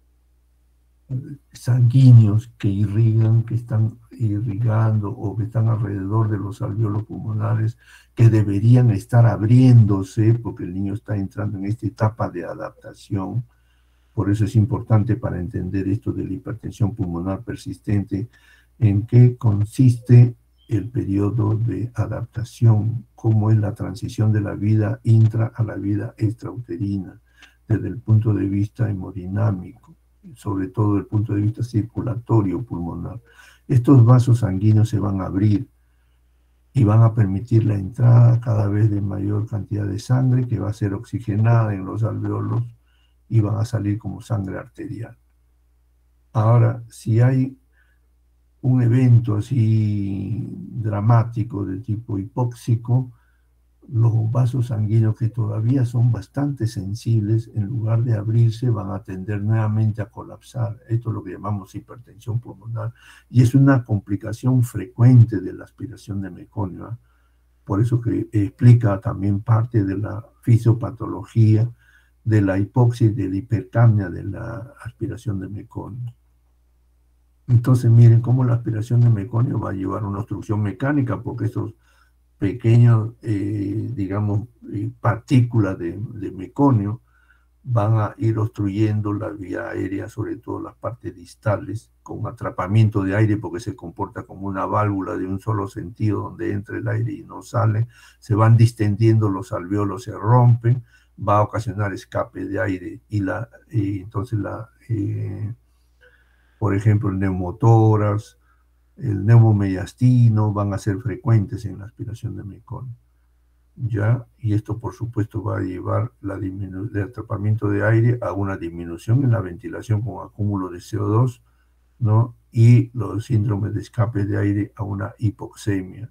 sanguíneos que irrigan, que están irrigando o que están alrededor de los alvéolos pulmonares, que deberían estar abriéndose porque el niño está entrando en esta etapa de adaptación. Por eso es importante para entender esto de la hipertensión pulmonar persistente, en qué consiste el periodo de adaptación, cómo es la transición de la vida intra a la vida extrauterina, desde el punto de vista hemodinámico, sobre todo desde el punto de vista circulatorio pulmonar. Estos vasos sanguíneos se van a abrir y van a permitir la entrada cada vez de mayor cantidad de sangre que va a ser oxigenada en los alvéolos y van a salir como sangre arterial. Ahora, si hay un evento así dramático de tipo hipóxico, los vasos sanguíneos que todavía son bastante sensibles, en lugar de abrirse, van a tender nuevamente a colapsar. Esto es lo que llamamos hipertensión pulmonar y es una complicación frecuente de la aspiración de meconio, ¿eh? Por eso que explica también parte de la fisiopatología de la hipoxia y de la hipercapnia de la aspiración de meconio. Entonces miren cómo la aspiración de meconio va a llevar a una obstrucción mecánica, porque estos pequeños, eh, digamos, eh, partículas de, de meconio van a ir obstruyendo la vía aérea, sobre todo las partes distales, con atrapamiento de aire, porque se comporta como una válvula de un solo sentido, donde entra el aire y no sale, se van distendiendo, los alvéolos se rompen, va a ocasionar escape de aire, y la, eh, entonces, la, eh, por ejemplo, el neumotórax, el neumomediastino van a ser frecuentes en la aspiración de meconio, ¿ya? Y esto, por supuesto, va a llevar la el atrapamiento de aire a una disminución en la ventilación con acúmulo de C O dos, ¿no? Y los síndromes de escape de aire a una hipoxemia,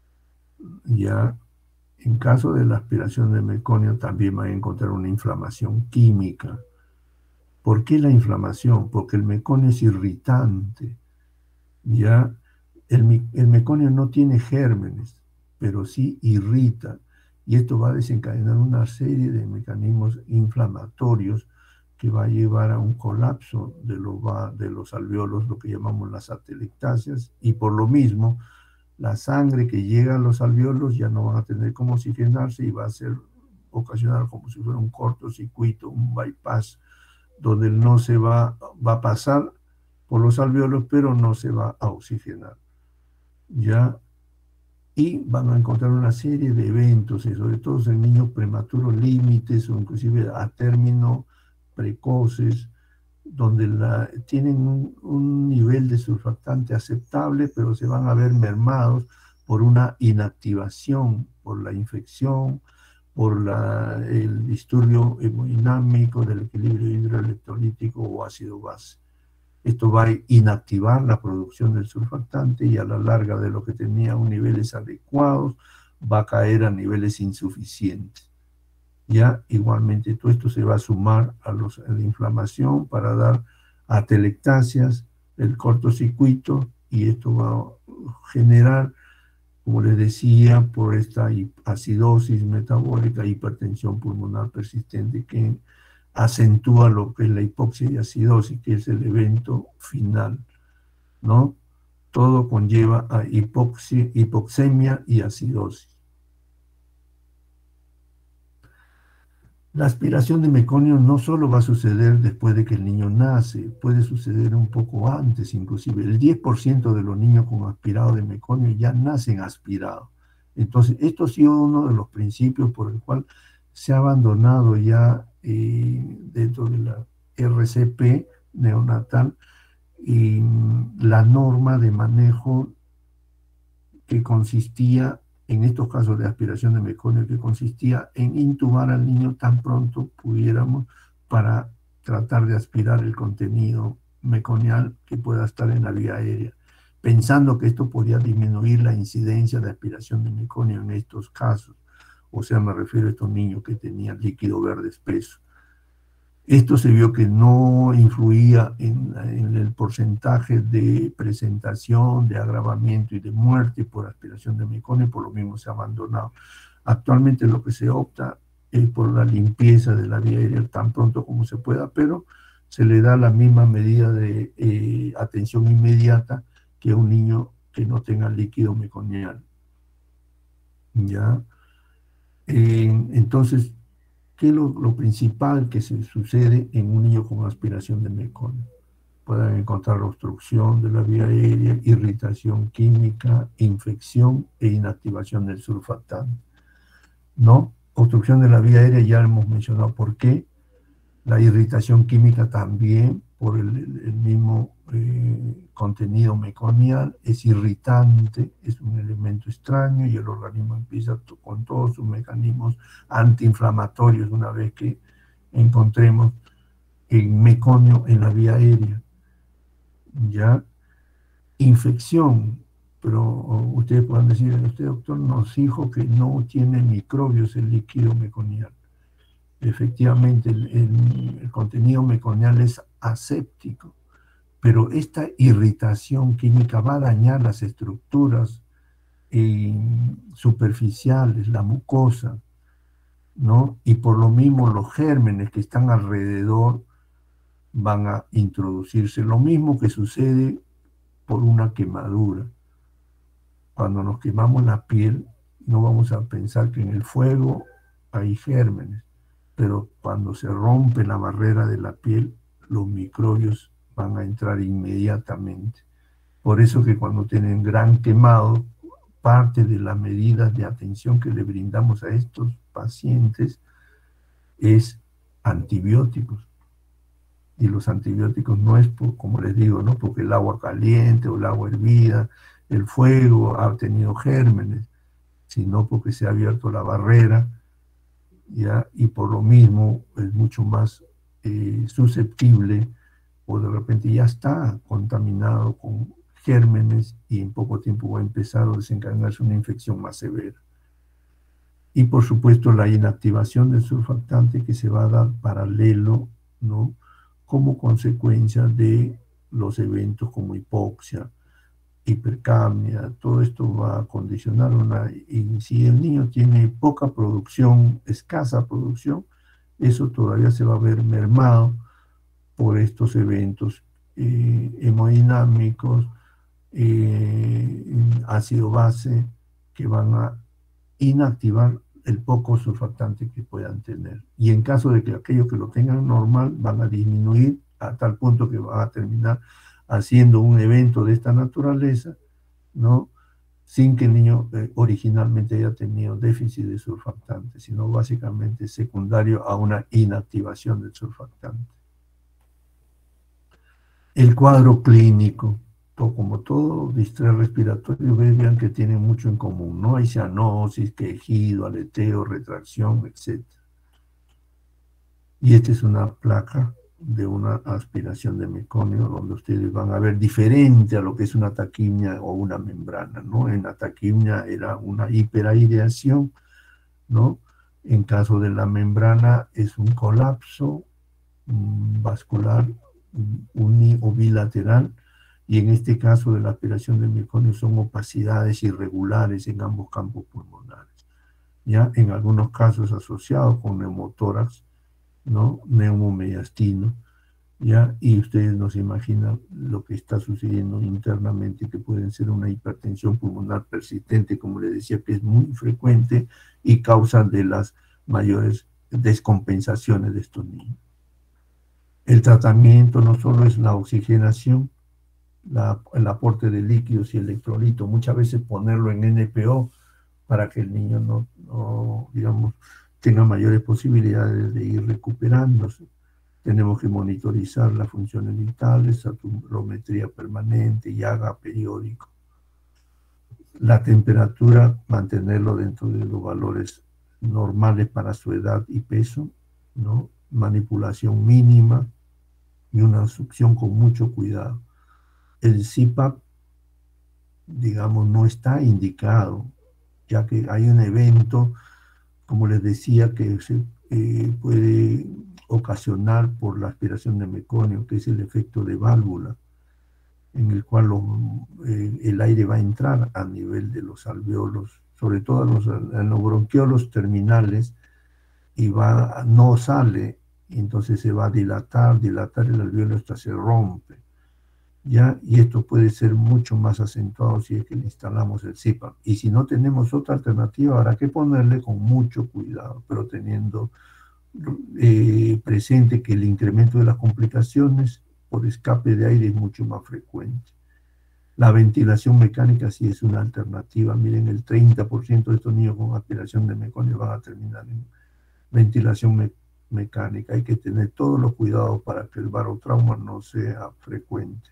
¿ya? En caso de la aspiración de meconio también van a encontrar una inflamación química. ¿Por qué la inflamación? Porque el meconio es irritante, ¿ya? El, el meconio no tiene gérmenes, pero sí irrita, y esto va a desencadenar una serie de mecanismos inflamatorios que va a llevar a un colapso de, lo, de los alvéolos, lo que llamamos las atelectasias, y por lo mismo la sangre que llega a los alvéolos ya no van a tener cómo oxigenarse y va a ser ocasionar como si fuera un cortocircuito, un bypass, donde no se va, va a pasar por los alvéolos, pero no se va a oxigenar, ¿ya? Y van a encontrar una serie de eventos, y sobre todo en niños prematuros límites o inclusive a término precoces, donde la, tienen un, un nivel de surfactante aceptable, pero se van a ver mermados por una inactivación, por la infección, por la, el disturbio hemodinámico del equilibrio hidroelectrolítico o ácido base. Esto va a inactivar la producción del surfactante y a la larga de lo que tenía un niveles adecuados va a caer a niveles insuficientes. Ya igualmente todo esto se va a sumar a, los, a la inflamación para dar atelectasias, el cortocircuito, y esto va a generar, como les decía, por esta acidosis metabólica, hipertensión pulmonar persistente que acentúa lo que es la hipoxia y acidosis, que es el evento final, ¿no? Todo conlleva a hipoxia, hipoxemia y acidosis. La aspiración de meconio no solo va a suceder después de que el niño nace, puede suceder un poco antes, inclusive. El diez por ciento de los niños con aspirado de meconio ya nacen aspirados. Entonces, esto ha sido uno de los principios por el cual se ha abandonado ya eh, dentro de la R C P neonatal, y la norma de manejo que consistía, en estos casos de aspiración de meconio, que consistía en intubar al niño tan pronto pudiéramos para tratar de aspirar el contenido meconial que pueda estar en la vía aérea, pensando que esto podía disminuir la incidencia de aspiración de meconio en estos casos. O sea, me refiero a estos niños que tenían líquido verde espeso. Esto se vio que no influía en, en el porcentaje de presentación, de agravamiento y de muerte por aspiración de meconio, por lo mismo se ha abandonado. Actualmente lo que se opta es por la limpieza de la vía aérea tan pronto como se pueda, pero se le da la misma medida de eh, atención inmediata que a un niño que no tenga líquido meconial. ¿Ya? Eh, entonces, ¿qué es lo, lo principal que se sucede en un niño con aspiración de meconio? Pueden encontrar obstrucción de la vía aérea, irritación química, infección e inactivación del surfactante. ¿No? Obstrucción de la vía aérea ya hemos mencionado por qué. La irritación química también, por el, el mismo eh, contenido meconial, es irritante, es un elemento extraño y el organismo empieza con todos sus mecanismos antiinflamatorios una vez que encontremos el meconio en la vía aérea. ¿Ya? Infección, pero ustedes pueden decir, usted doctor nos dijo que no tiene microbios el líquido meconial. Efectivamente, el, el, el contenido meconial es aséptico, pero esta irritación química va a dañar las estructuras eh, superficiales, la mucosa, ¿no? Y por lo mismo los gérmenes que están alrededor van a introducirse. Lo mismo que sucede por una quemadura. Cuando nos quemamos la piel, no vamos a pensar que en el fuego hay gérmenes, pero cuando se rompe la barrera de la piel, los microbios van a entrar inmediatamente. Por eso que cuando tienen gran quemado, parte de las medidas de atención que le brindamos a estos pacientes es antibióticos. Y los antibióticos no es, por, como les digo, no porque el agua caliente o el agua hervida, el fuego ha tenido gérmenes, sino porque se ha abierto la barrera, ¿ya? Y por lo mismo es mucho más eh, susceptible, o de repente ya está contaminado con gérmenes y en poco tiempo va a empezar a desencadenarse una infección más severa. Y por supuesto la inactivación del surfactante que se va a dar paralelo, ¿no?, como consecuencia de los eventos como hipoxia, hipercapnia. Todo esto va a condicionar una... Y si el niño tiene poca producción, escasa producción, eso todavía se va a ver mermado por estos eventos eh, hemodinámicos, eh, ácido base, que van a inactivar el poco surfactante que puedan tener. Y en caso de que aquellos que lo tengan normal, van a disminuir a tal punto que van a terminar haciendo un evento de esta naturaleza, ¿no?, sin que el niño eh, originalmente haya tenido déficit de surfactante, sino básicamente secundario a una inactivación del surfactante. El cuadro clínico, como todo distrés respiratorio, vean que tienen mucho en común, ¿no? Hay cianosis, quejido, aleteo, retracción, etcétera. Y esta es una placa de una aspiración de meconio, donde ustedes van a ver diferente a lo que es una taquimia o una membrana, ¿no? En la taquimia era una hiperaireación, ¿no? En caso de la membrana es un colapso um, vascular uni o bilateral, y en este caso de la aspiración de meconio son opacidades irregulares en ambos campos pulmonares, ya en algunos casos asociados con neumotórax, ¿no?, neumomediastino, ya, y ustedes no se imaginan lo que está sucediendo internamente, que pueden ser una hipertensión pulmonar persistente, como les decía, que es muy frecuente y causa de las mayores descompensaciones de estos niños. El tratamiento no solo es la oxigenación, la, el aporte de líquidos y electrolitos, muchas veces ponerlo en N P O para que el niño no, no digamos, tenga mayores posibilidades de ir recuperándose. Tenemos que monitorizar las funciones vitales, saturometría permanente y haga periódico. La temperatura, mantenerlo dentro de los valores normales para su edad y peso, ¿no? Manipulación mínima y una succión con mucho cuidado. El C PAP, digamos, no está indicado, ya que hay un evento, como les decía, que se eh, puede ocasionar por la aspiración de meconio, que es el efecto de válvula, en el cual los, eh, el aire va a entrar a nivel de los alveolos, sobre todo en los, en los bronquiolos terminales, y va, no sale, entonces se va a dilatar, dilatar el alveolo hasta se rompe, ¿ya? Y esto puede ser mucho más acentuado si es que le instalamos el C PAP. Y si no tenemos otra alternativa, habrá que ponerle con mucho cuidado, pero teniendo eh, presente que el incremento de las complicaciones por escape de aire es mucho más frecuente. La ventilación mecánica sí es una alternativa. Miren, el treinta por ciento de estos niños con aspiración de meconio van a terminar en ventilación me mecánica. Hay que tener todos los cuidados para que el barotrauma no sea frecuente.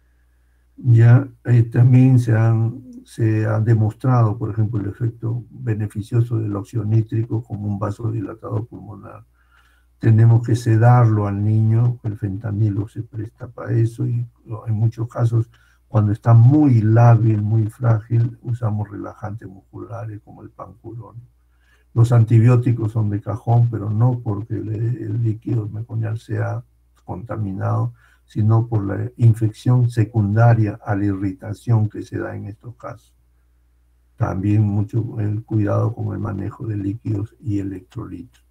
Ya eh, también se, han, se ha demostrado, por ejemplo, el efecto beneficioso del óxido nítrico como un vasodilatador pulmonar. Tenemos que sedarlo al niño, el fentanilo se presta para eso, y en muchos casos, cuando está muy lábil, muy frágil, usamos relajantes musculares como el pancurón. Los antibióticos son de cajón, pero no porque el, el líquido meconial sea contaminado, sino por la infección secundaria a la irritación que se da en estos casos. También mucho el cuidado con el manejo de líquidos y electrolitos.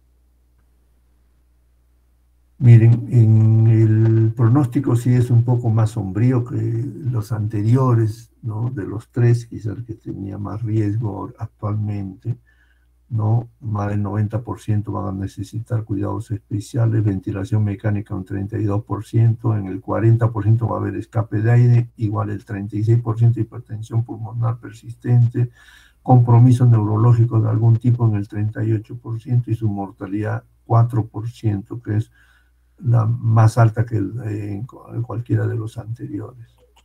Miren, en el pronóstico sí es un poco más sombrío que los anteriores, ¿no? De los tres, quizás el que tenía más riesgo actualmente, ¿no? Más del noventa por ciento van a necesitar cuidados especiales, ventilación mecánica un treinta y dos por ciento, en el cuarenta por ciento va a haber escape de aire, igual el treinta y seis por ciento hipertensión pulmonar persistente, compromiso neurológico de algún tipo en el treinta y ocho por ciento y su mortalidad cuatro por ciento, que es la más alta que el, eh, en cualquiera de los anteriores.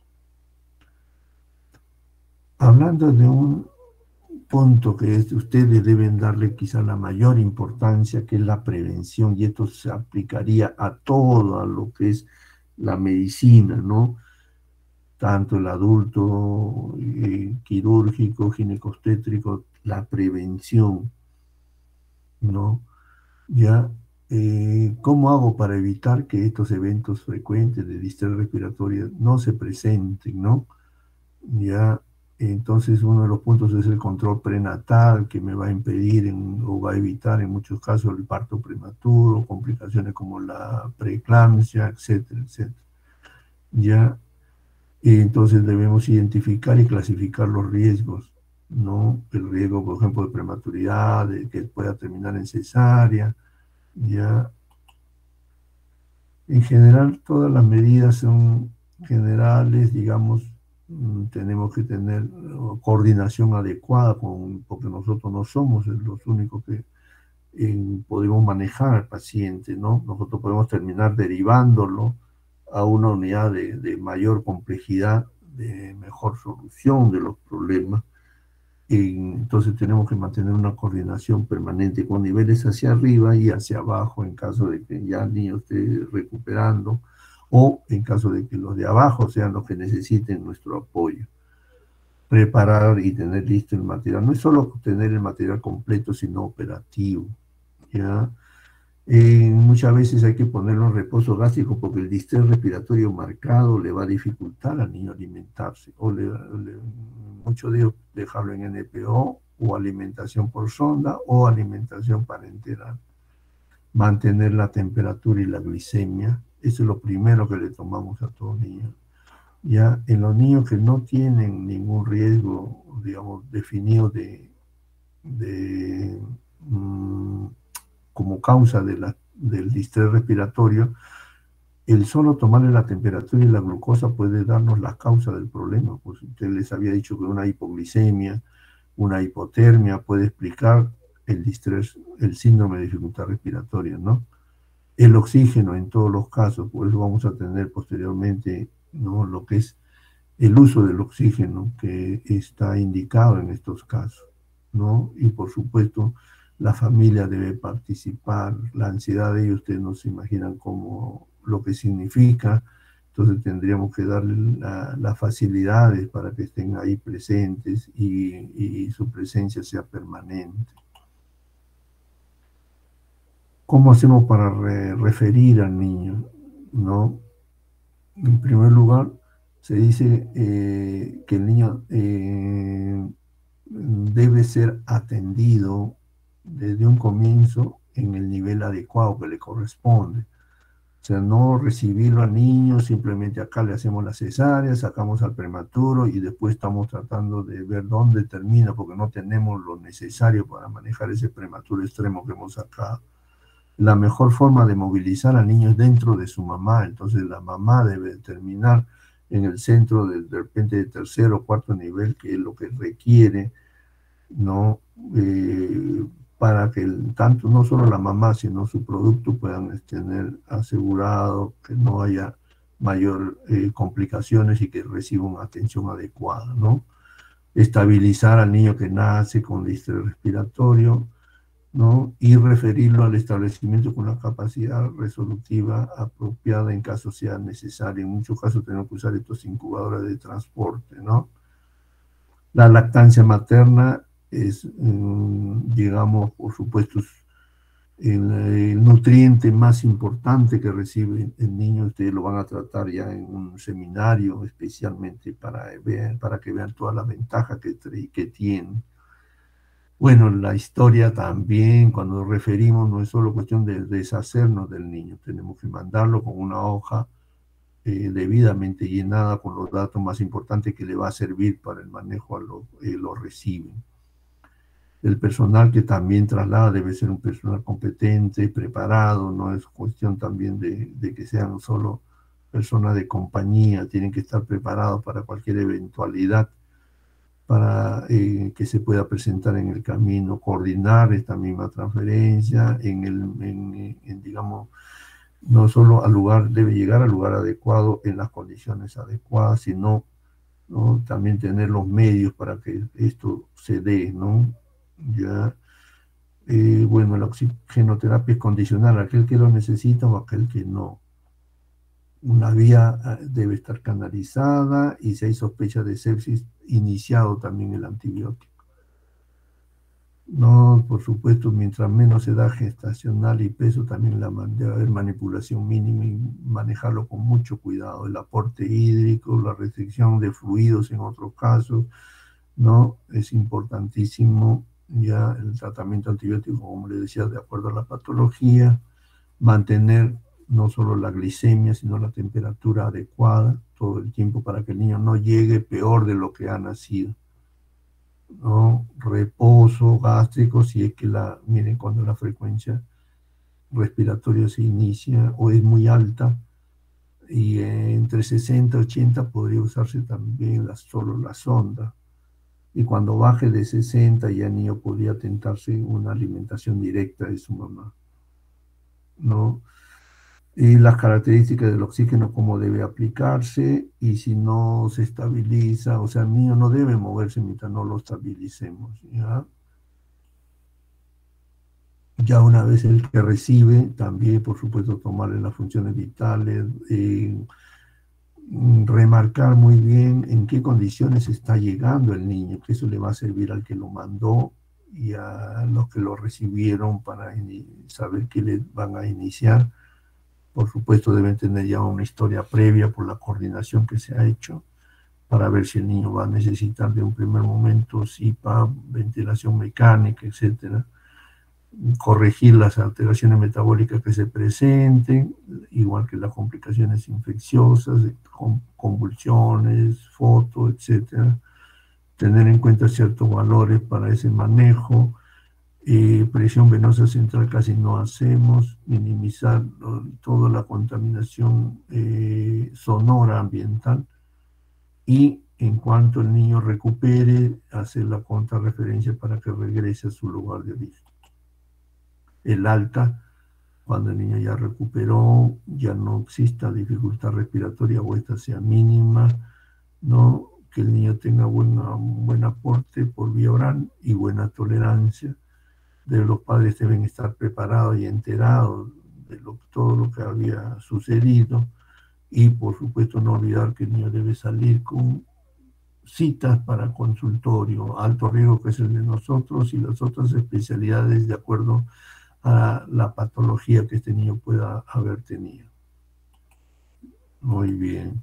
Hablando de un punto que es, ustedes deben darle quizá la mayor importancia, que es la prevención, y esto se aplicaría a todo a lo que es la medicina, ¿no? Tanto el adulto, eh, quirúrgico, ginecostétrico, la prevención, ¿no? Ya, eh, ¿cómo hago para evitar que estos eventos frecuentes de distrés respiratoria no se presenten, ¿no? Ya, entonces uno de los puntos es el control prenatal, que me va a impedir en, o va a evitar en muchos casos el parto prematuro, complicaciones como la preeclampsia, etcétera, etcétera. Ya, y entonces debemos identificar y clasificar los riesgos, ¿no? El riesgo, por ejemplo, de prematuridad, de que pueda terminar en cesárea, ya. En general, todas las medidas son generales, digamos, tenemos que tener coordinación adecuada, con, porque nosotros no somos los únicos que eh, podemos manejar al paciente, ¿no? Nosotros podemos terminar derivándolo a una unidad de, de mayor complejidad, de mejor solución de los problemas. Y entonces tenemos que mantener una coordinación permanente con niveles hacia arriba y hacia abajo en caso de que ya el niño esté recuperando, o en caso de que los de abajo sean los que necesiten nuestro apoyo. Preparar y tener listo el material. No es solo tener el material completo, sino operativo, ¿ya? Eh, muchas veces hay que ponerlo en reposo gástrico porque el distrés respiratorio marcado le va a dificultar al niño alimentarse, o le, le, mucho de ellos dejarlo en N P O, o alimentación por sonda, o alimentación parenteral. Mantener la temperatura y la glicemia, eso es lo primero que le tomamos a todo niño. Ya en los niños que no tienen ningún riesgo, digamos, definido de, de mmm, como causa de la, del distrés respiratorio, el solo tomarle la temperatura y la glucosa puede darnos la causa del problema. Pues usted les había dicho que una hipoglicemia, una hipotermia puede explicar el distrés, el síndrome de dificultad respiratoria, ¿no? El oxígeno en todos los casos, por eso vamos a tener posteriormente, ¿no?, lo que es el uso del oxígeno que está indicado en estos casos, ¿no? Y por supuesto, la familia debe participar, la ansiedad de ellos, ustedes no se imaginan cómo, lo que significa, entonces tendríamos que darle las la facilidades para que estén ahí presentes y, y su presencia sea permanente. ¿Cómo hacemos para re, referir al niño, ¿no? En primer lugar, se dice eh, que el niño eh, debe ser atendido desde un comienzo en el nivel adecuado que le corresponde. O sea, no recibirlo al niño, simplemente acá le hacemos la cesárea, sacamos al prematuro y después estamos tratando de ver dónde termina porque no tenemos lo necesario para manejar ese prematuro extremo que hemos sacado. La mejor forma de movilizar al niño es dentro de su mamá, entonces la mamá debe terminar en el centro de, de repente de tercer o cuarto nivel, que es lo que requiere, ¿no? Eh, para que el, tanto no solo la mamá, sino su producto puedan tener asegurado que no haya mayor eh, complicaciones y que reciba una atención adecuada, ¿no? Estabilizar al niño que nace con distrés respiratorio, ¿no? Y referirlo al establecimiento con la capacidad resolutiva apropiada en caso sea necesario. En muchos casos tenemos que usar estos incubadores de transporte, ¿no? La lactancia materna es, digamos, por supuesto, el, el nutriente más importante que recibe el niño. Ustedes lo van a tratar ya en un seminario especialmente para, ver, para que vean toda la ventaja que, que tiene. Bueno, la historia también, cuando nos referimos, no es solo cuestión de deshacernos del niño, tenemos que mandarlo con una hoja eh, debidamente llenada con los datos más importantes que le va a servir para el manejo a lo, eh, lo reciben. El personal que también traslada debe ser un personal competente, preparado, no es cuestión también de, de que sean solo personas de compañía, tienen que estar preparados para cualquier eventualidad para eh, que se pueda presentar en el camino, coordinar esta misma transferencia, en el, en, en, digamos, no solo al lugar, debe llegar al lugar adecuado en las condiciones adecuadas, sino, ¿no?, también tener los medios para que esto se dé, ¿no? Ya, eh, bueno, la oxigenoterapia es condicional, aquel que lo necesita o aquel que no. Una vía debe estar canalizada y si hay sospecha de sepsis, iniciado también el antibiótico. No, por supuesto, mientras menos edad gestacional y peso, también la, debe haber manipulación mínima y manejarlo con mucho cuidado. El aporte hídrico, la restricción de fluidos en otros casos, ¿no? Es importantísimo ya el tratamiento antibiótico, como les decía, de acuerdo a la patología, mantener no solo la glicemia, sino la temperatura adecuada todo el tiempo para que el niño no llegue peor de lo que ha nacido, ¿no? Reposo gástrico, si es que la, miren, cuando la frecuencia respiratoria se inicia o es muy alta, y eh, entre sesenta y ochenta podría usarse también la, solo la sonda, y cuando baje de sesenta ya el niño podría tentarse una alimentación directa de su mamá, ¿no? Y las características del oxígeno, cómo debe aplicarse, y si no se estabiliza, o sea, el niño no debe moverse mientras no lo estabilicemos, ¿ya? Ya una vez el que recibe, también, por supuesto, tomarle las funciones vitales, eh, remarcar muy bien en qué condiciones está llegando el niño, que eso le va a servir al que lo mandó y a los que lo recibieron para saber qué le van a iniciar. Por supuesto, deben tener ya una historia previa por la coordinación que se ha hecho para ver si el niño va a necesitar de un primer momento C I P A P, ventilación mecánica, etcétera. Corregir las alteraciones metabólicas que se presenten, igual que las complicaciones infecciosas, convulsiones, foto, etcétera. Tener en cuenta ciertos valores para ese manejo. Eh, presión venosa central casi no hacemos, minimizar uh, toda la contaminación eh, sonora ambiental, y en cuanto el niño recupere, hacer la contrarreferencia para que regrese a su lugar de origen. el alta, cuando el niño ya recuperó, ya no exista dificultad respiratoria o esta sea mínima, ¿no? Que el niño tenga buena, un buen aporte por vía oral y buena tolerancia. De los padres deben estar preparados y enterados de lo, todo lo que había sucedido, y por supuesto no olvidar que el niño debe salir con citas para consultorio, alto riesgo que es el de nosotros, y las otras especialidades de acuerdo a la patología que este niño pueda haber tenido. Muy bien.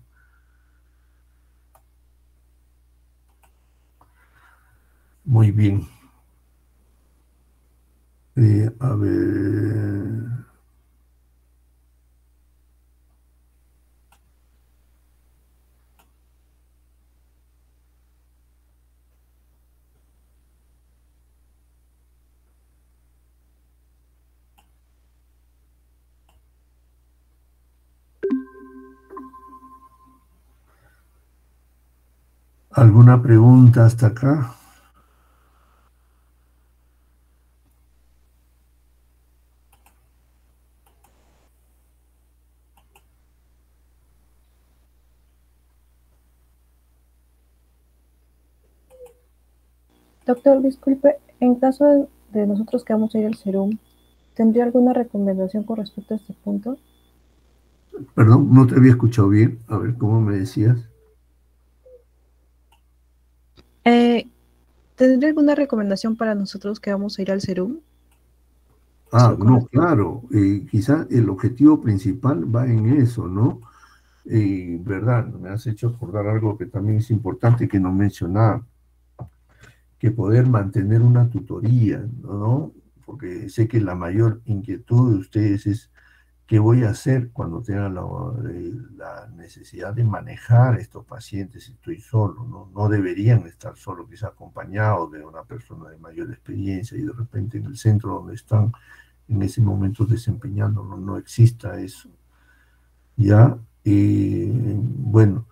Muy bien. Eh, a ver... ¿Alguna pregunta hasta acá? Doctor, disculpe, en caso de, de nosotros que vamos a ir al serum, ¿tendría alguna recomendación con respecto a este punto? Perdón, no te había escuchado bien. A ver, ¿cómo me decías? Eh, ¿Tendría alguna recomendación para nosotros que vamos a ir al serum? Ah, Con no, respecto- claro. Eh, quizá el objetivo principal va en eso, ¿no? Eh, verdad, me has hecho acordar algo que también es importante que no mencionaba, que poder mantener una tutoría, ¿no? Porque sé que la mayor inquietud de ustedes es qué voy a hacer cuando tenga la, eh, la necesidad de manejar a estos pacientes si estoy solo, ¿no? No deberían estar solo, quizá acompañados de una persona de mayor experiencia, y de repente en el centro donde están en ese momento desempeñándolo no exista eso. Ya, eh, bueno,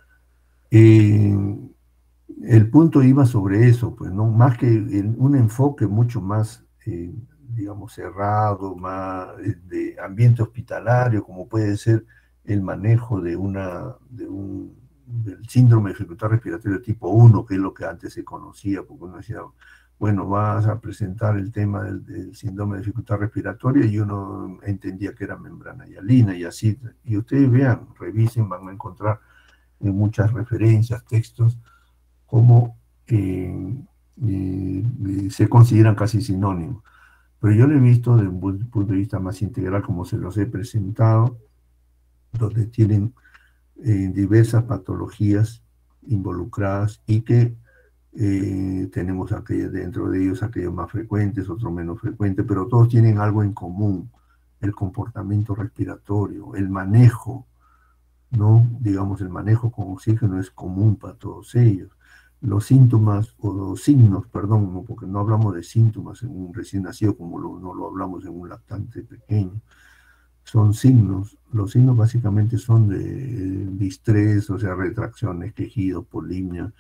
eh, el punto iba sobre eso, pues, ¿no? Más que el- un enfoque mucho más, eh, digamos, cerrado, más eh, de ambiente hospitalario, como puede ser el manejo de una, de un, del síndrome de dificultad respiratoria tipo uno, que es lo que antes se conocía, porque uno decía, bueno, vas a presentar el tema del, del síndrome de dificultad respiratoria, y uno entendía que era membrana hialina y así. Y ustedes vean, revisen, van a encontrar en muchas referencias, textos, como eh, eh, eh, se consideran casi sinónimos. Pero yo lo he visto desde un punto de vista más integral, como se los he presentado, donde tienen eh, diversas patologías involucradas, y que eh, tenemos aquellos dentro de ellos, aquellos más frecuentes, otros menos frecuentes, pero todos tienen algo en común: el comportamiento respiratorio, el manejo, ¿no? Digamos, el manejo con oxígeno es común para todos ellos. Los síntomas o los signos, perdón, ¿no? Porque no hablamos de síntomas en un recién nacido como lo, no lo hablamos en un lactante pequeño. Son signos. Los signos básicamente son de distrés, o sea, retracciones, quejidos, polimnia,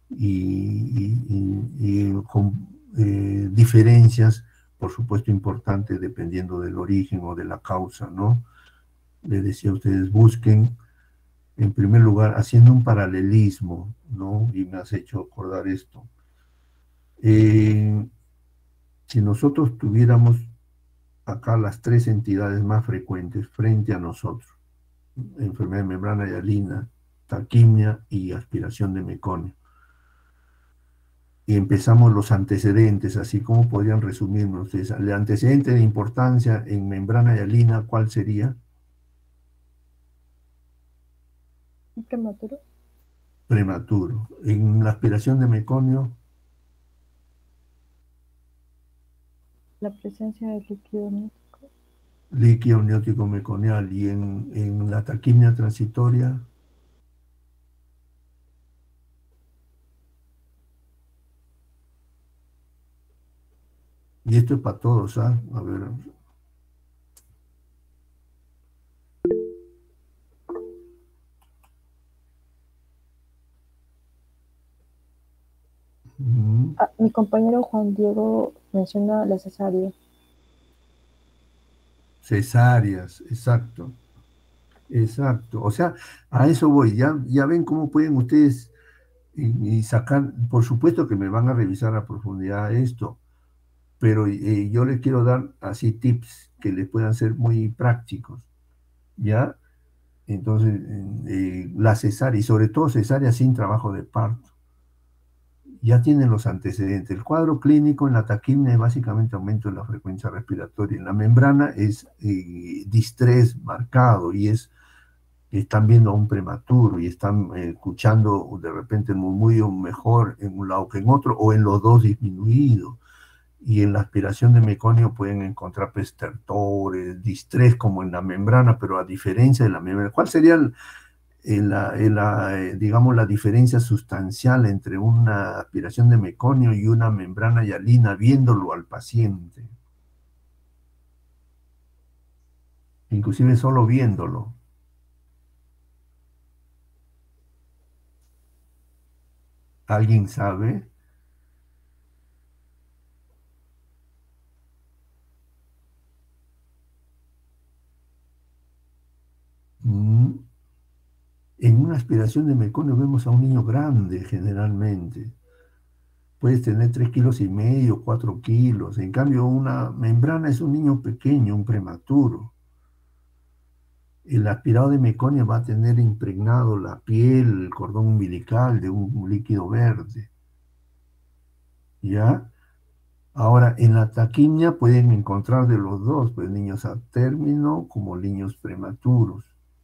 y, y- y con eh, diferencias, por supuesto, importantes dependiendo del origen o de la causa, ¿no? Les decía a ustedes, busquen en primer lugar, haciendo un paralelismo, ¿no? Y me has hecho acordar esto. Eh, si nosotros tuviéramos acá las tres entidades más frecuentes frente a nosotros: enfermedad de membrana hialina, taquimia y aspiración de meconio, y empezamos los antecedentes, así como podrían resumirnos ustedes. El antecedente de importancia en membrana hialina, ¿cuál sería? ¿Prematuro? Prematuro. En la aspiración de meconio, La presencia de líquido amniótico. líquido amniótico meconial. Y en, en la taquimia transitoria, y esto es para todos, ¿ah? A ver. Mm, Ah, mi compañero Juan Diego menciona la cesárea. cesáreas, exacto, exacto. O sea, a eso voy. Ya, ya ven cómo pueden ustedes y, y sacar, por supuesto que me van a revisar a profundidad esto, pero eh, yo les quiero dar así tips que les puedan ser muy prácticos, ¿ya? Entonces, eh, la cesárea, y sobre todo cesárea sin trabajo de parto, ya tienen los antecedentes. El cuadro clínico en la taquimia es básicamente aumento de la frecuencia respiratoria. En la membrana es eh, distrés marcado y es, están viendo a un prematuro y están eh, escuchando de repente el murmullo mejor en un lado que en otro o en los dos disminuido. Y en la aspiración de meconio pueden encontrar pestertores, distrés como en la membrana, pero a diferencia de la membrana. ¿Cuál sería el, el, la, el, la, eh, digamos, la diferencia sustancial entre una aspiración de meconio y una membrana hialina viéndolo al paciente? Inclusive solo viéndolo. ¿Alguien sabe? Mm. En una aspiración de meconio vemos a un niño grande generalmente. Puedes tener tres kilos y medio, cuatro kilos. En cambio, una membrana es un niño pequeño, un prematuro. El aspirado de meconio va a tener impregnado la piel, el cordón umbilical de un líquido verde. ¿Ya? Ahora, en la taquimia pueden encontrar de los dos, pues niños a término como niños prematuros.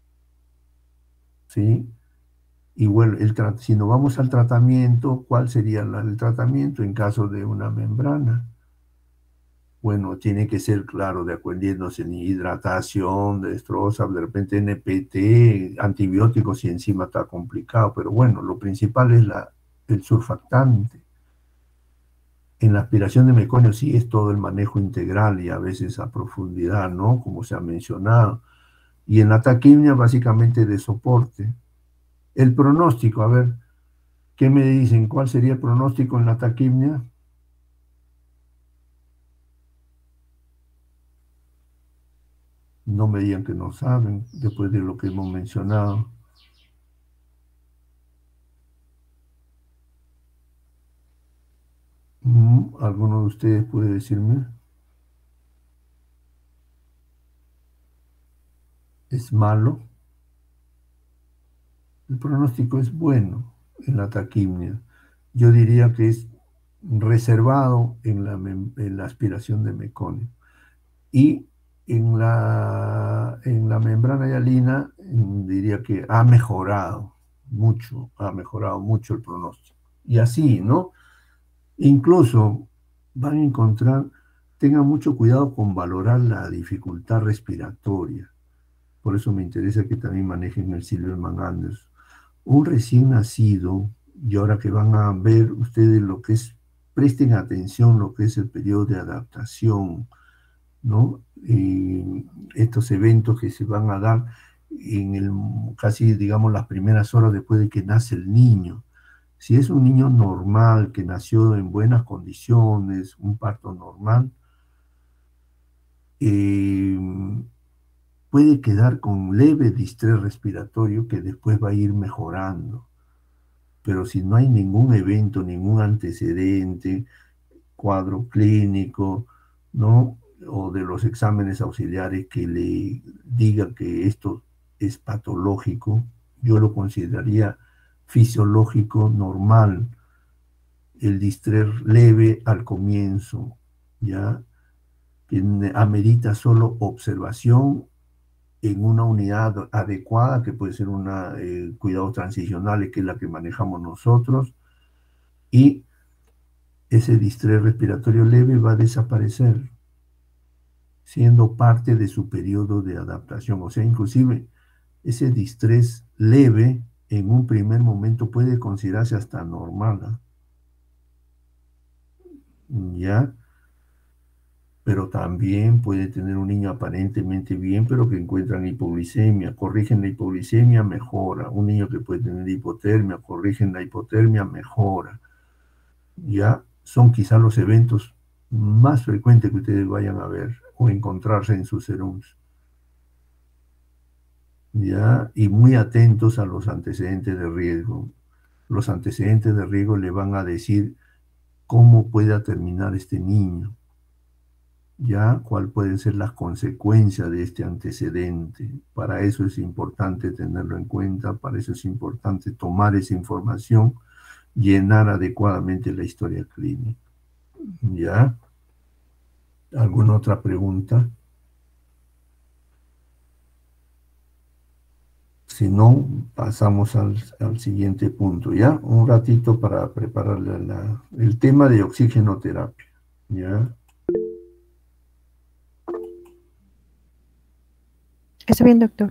¿Sí? Y bueno, el si nos vamos al tratamiento, ¿cuál sería la, el tratamiento en caso de una membrana? Bueno, tiene que ser, claro, de acuerdiéndose en hidratación, destroza, de repente N P T, antibióticos y encima está complicado, pero bueno, lo principal es la, el surfactante. En la aspiración de meconio sí es todo el manejo integral y a veces a profundidad, ¿no? Como se ha mencionado. Y en la taquimia básicamente de soporte. El pronóstico, a ver, ¿qué me dicen? ¿Cuál sería el pronóstico en la taquimia? No me digan que no saben, después de lo que hemos mencionado. Mm, ¿alguno de ustedes puede decirme? ¿Es malo? El pronóstico es bueno en la taquimia. Yo diría que es reservado en la, en la aspiración de meconio. Y en la, en la membrana hialina diría que ha mejorado mucho, ha mejorado mucho el pronóstico. Y así, ¿no? Incluso van a encontrar, tengan mucho cuidado con valorar la dificultad respiratoria. Por eso me interesa que también manejen el Silverman-Anders. Un recién nacido, y ahora que van a ver ustedes lo que es, presten atención lo que es el periodo de adaptación, ¿no? Y estos eventos que se van a dar en el, casi, digamos, las primeras horas después de que nace el niño. Si es un niño normal, que nació en buenas condiciones, un parto normal, eh, puede quedar con leve distrés respiratorio que después va a ir mejorando. Pero si no hay ningún evento, ningún antecedente, cuadro clínico, ¿no? O de los exámenes auxiliares que le digan que esto es patológico, yo lo consideraría fisiológico, normal, el distrés leve al comienzo, ¿ya? Que amerita solo observación en una unidad adecuada, que puede ser una eh, cuidados transicionales, que es la que manejamos nosotros, y ese distrés respiratorio leve va a desaparecer, siendo parte de su periodo de adaptación. O sea, inclusive ese distrés leve en un primer momento puede considerarse hasta normal, ¿no? ¿Ya? Pero también puede tener un niño aparentemente bien, pero que encuentran hipoglicemia, corrigen la hipoglicemia, mejora. Un niño que puede tener hipotermia, corrigen la hipotermia, mejora. Ya son quizás los eventos más frecuentes que ustedes vayan a ver o encontrarse en sus serums. ¿ya? Y muy atentos a los antecedentes de riesgo. Los antecedentes de riesgo le van a decir cómo puede terminar este niño, ¿ya? ¿Cuál pueden ser las consecuencias de este antecedente? Para eso es importante tenerlo en cuenta, para eso es importante tomar esa información, llenar adecuadamente la historia clínica, ¿ya? ¿Alguna otra pregunta? Si no, pasamos al, al siguiente punto, ¿ya? Un ratito para preparar la, la, el tema de oxigenoterapia, ¿ya? Está bien, doctor.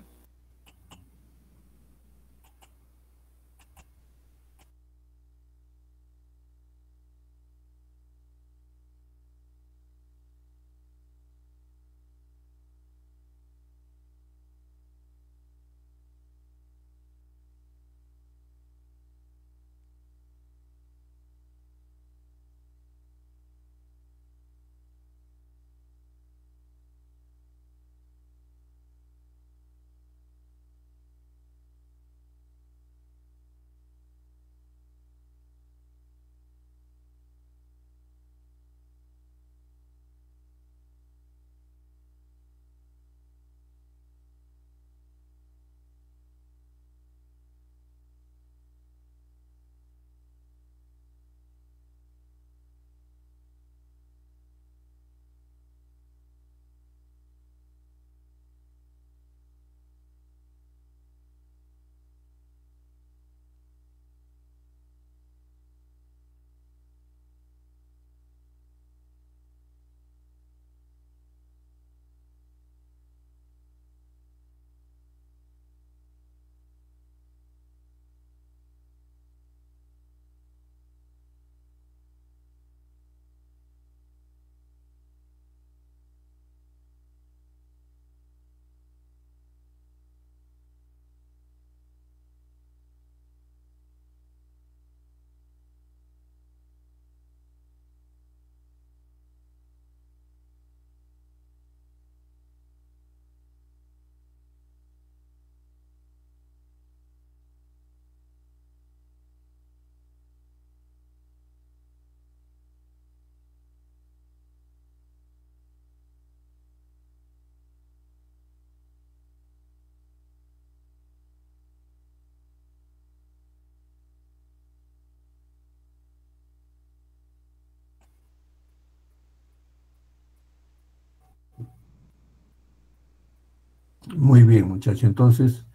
Muy bien, muchachos. Entonces,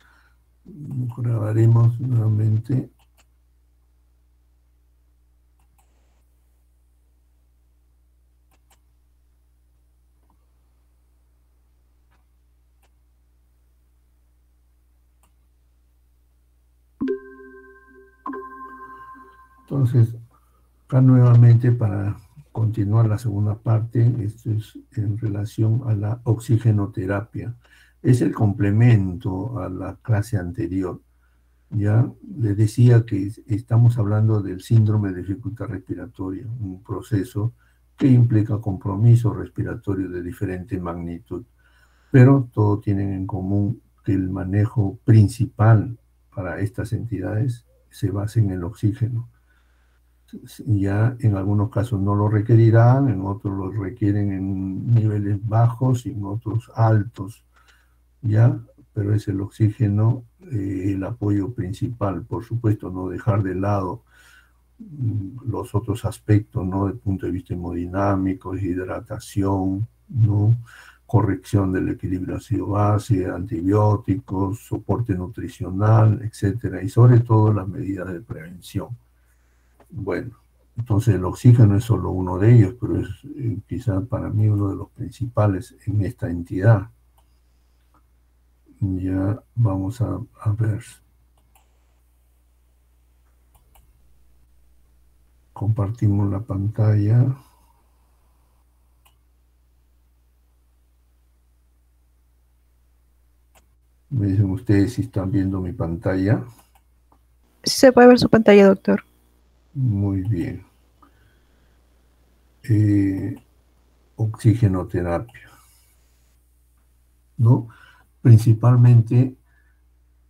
grabaremos nuevamente. Entonces, acá nuevamente para continuar la segunda parte, esto es en relación a la oxigenoterapia. Es el complemento a la clase anterior. Ya les decía que estamos hablando del síndrome de dificultad respiratoria, un proceso que implica compromiso respiratorio de diferente magnitud, pero todos tienen en común que el manejo principal para estas entidades se basa en el oxígeno. Ya en algunos casos no lo requerirán, en otros lo requieren en niveles bajos y en otros altos, ya, pero es el oxígeno eh, el apoyo principal. Por supuesto, no dejar de lado mm, los otros aspectos, ¿no? Desde el punto de vista hemodinámico, hidratación, ¿no? Corrección del equilibrio ácido-base, antibióticos, soporte nutricional, etcétera, y sobre todo las medidas de prevención. Bueno, entonces el oxígeno es solo uno de ellos, pero es eh, quizá para mí uno de los principales en esta entidad. Ya vamos a, a ver. Compartimos la pantalla. Me dicen ustedes si están viendo mi pantalla. Sí se puede ver su pantalla, doctor. Muy bien. Eh, oxigenoterapia, ¿no? Principalmente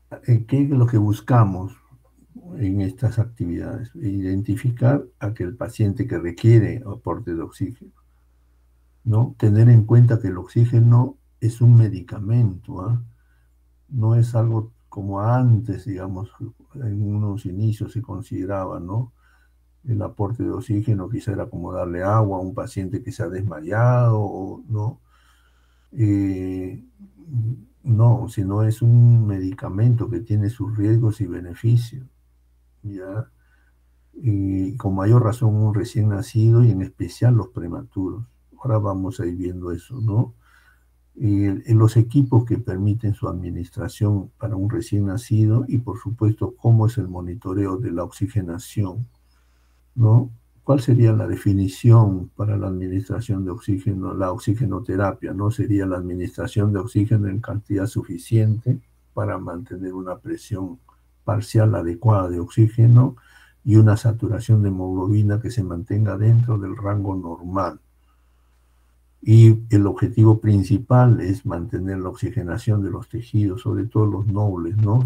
eh, ¿qué es lo que buscamos en estas actividades? Identificar a aquel paciente que requiere aporte de oxígeno, ¿no? Tener en cuenta que el oxígeno es un medicamento, ¿ah? No es algo como antes, digamos, en unos inicios se consideraba, ¿no? El aporte de oxígeno quizá era como darle agua a un paciente que se ha desmayado, o, ¿no? Eh, no, sino es un medicamento que tiene sus riesgos y beneficios, ¿ya? Y con mayor razón un recién nacido y en especial los prematuros. Ahora vamos a ir viendo eso, ¿no? Y en los equipos que permiten su administración para un recién nacido y por supuesto cómo es el monitoreo de la oxigenación, ¿no? ¿Cuál sería la definición para la administración de oxígeno? La oxigenoterapia, ¿no? Sería la administración de oxígeno en cantidad suficiente para mantener una presión parcial adecuada de oxígeno y una saturación de hemoglobina que se mantenga dentro del rango normal. Y el objetivo principal es mantener la oxigenación de los tejidos, sobre todo los nobles, ¿no?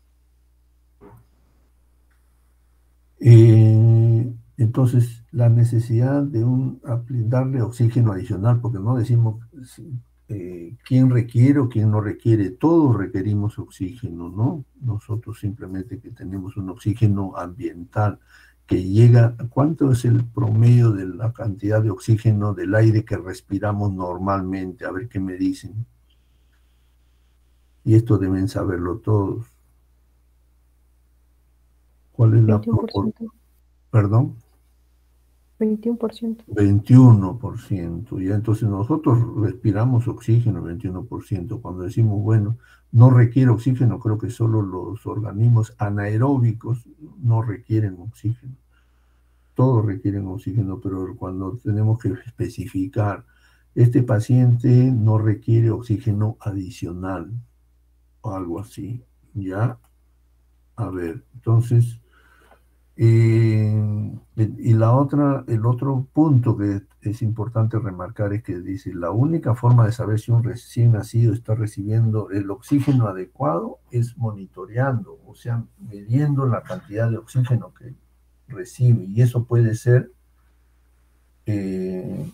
Eh, entonces, la necesidad de un, darle oxígeno adicional, porque no decimos eh, quién requiere o quién no requiere, todos requerimos oxígeno, ¿no? Nosotros simplemente que tenemos un oxígeno ambiental que llega, ¿cuánto es el promedio de la cantidad de oxígeno del aire que respiramos normalmente? A ver qué me dicen. Y esto deben saberlo todos. ¿Cuál es la proporción? ¿Perdón? veintiuno por ciento. veintiuno por ciento. Ya entonces nosotros respiramos oxígeno, veintiuno por ciento. Cuando decimos, bueno, no requiere oxígeno, creo que solo los organismos anaeróbicos no requieren oxígeno. Todos requieren oxígeno, pero cuando tenemos que especificar, este paciente no requiere oxígeno adicional o algo así, ¿ya? A ver, entonces, eh, y la otra, el otro punto que es importante remarcar es que dice, la única forma de saber si un recién nacido está recibiendo el oxígeno adecuado es monitoreando, o sea, midiendo la cantidad de oxígeno que recibe, y eso puede ser eh,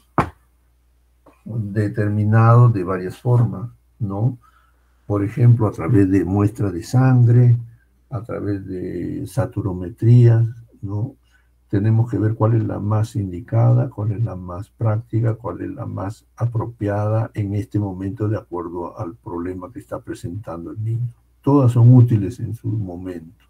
determinado de varias formas, ¿no? Por ejemplo, a través de muestra de sangre, a través de saturometría, ¿no? Tenemos que ver cuál es la más indicada, cuál es la más práctica, cuál es la más apropiada en este momento de acuerdo al problema que está presentando el niño. Todas son útiles en su momento.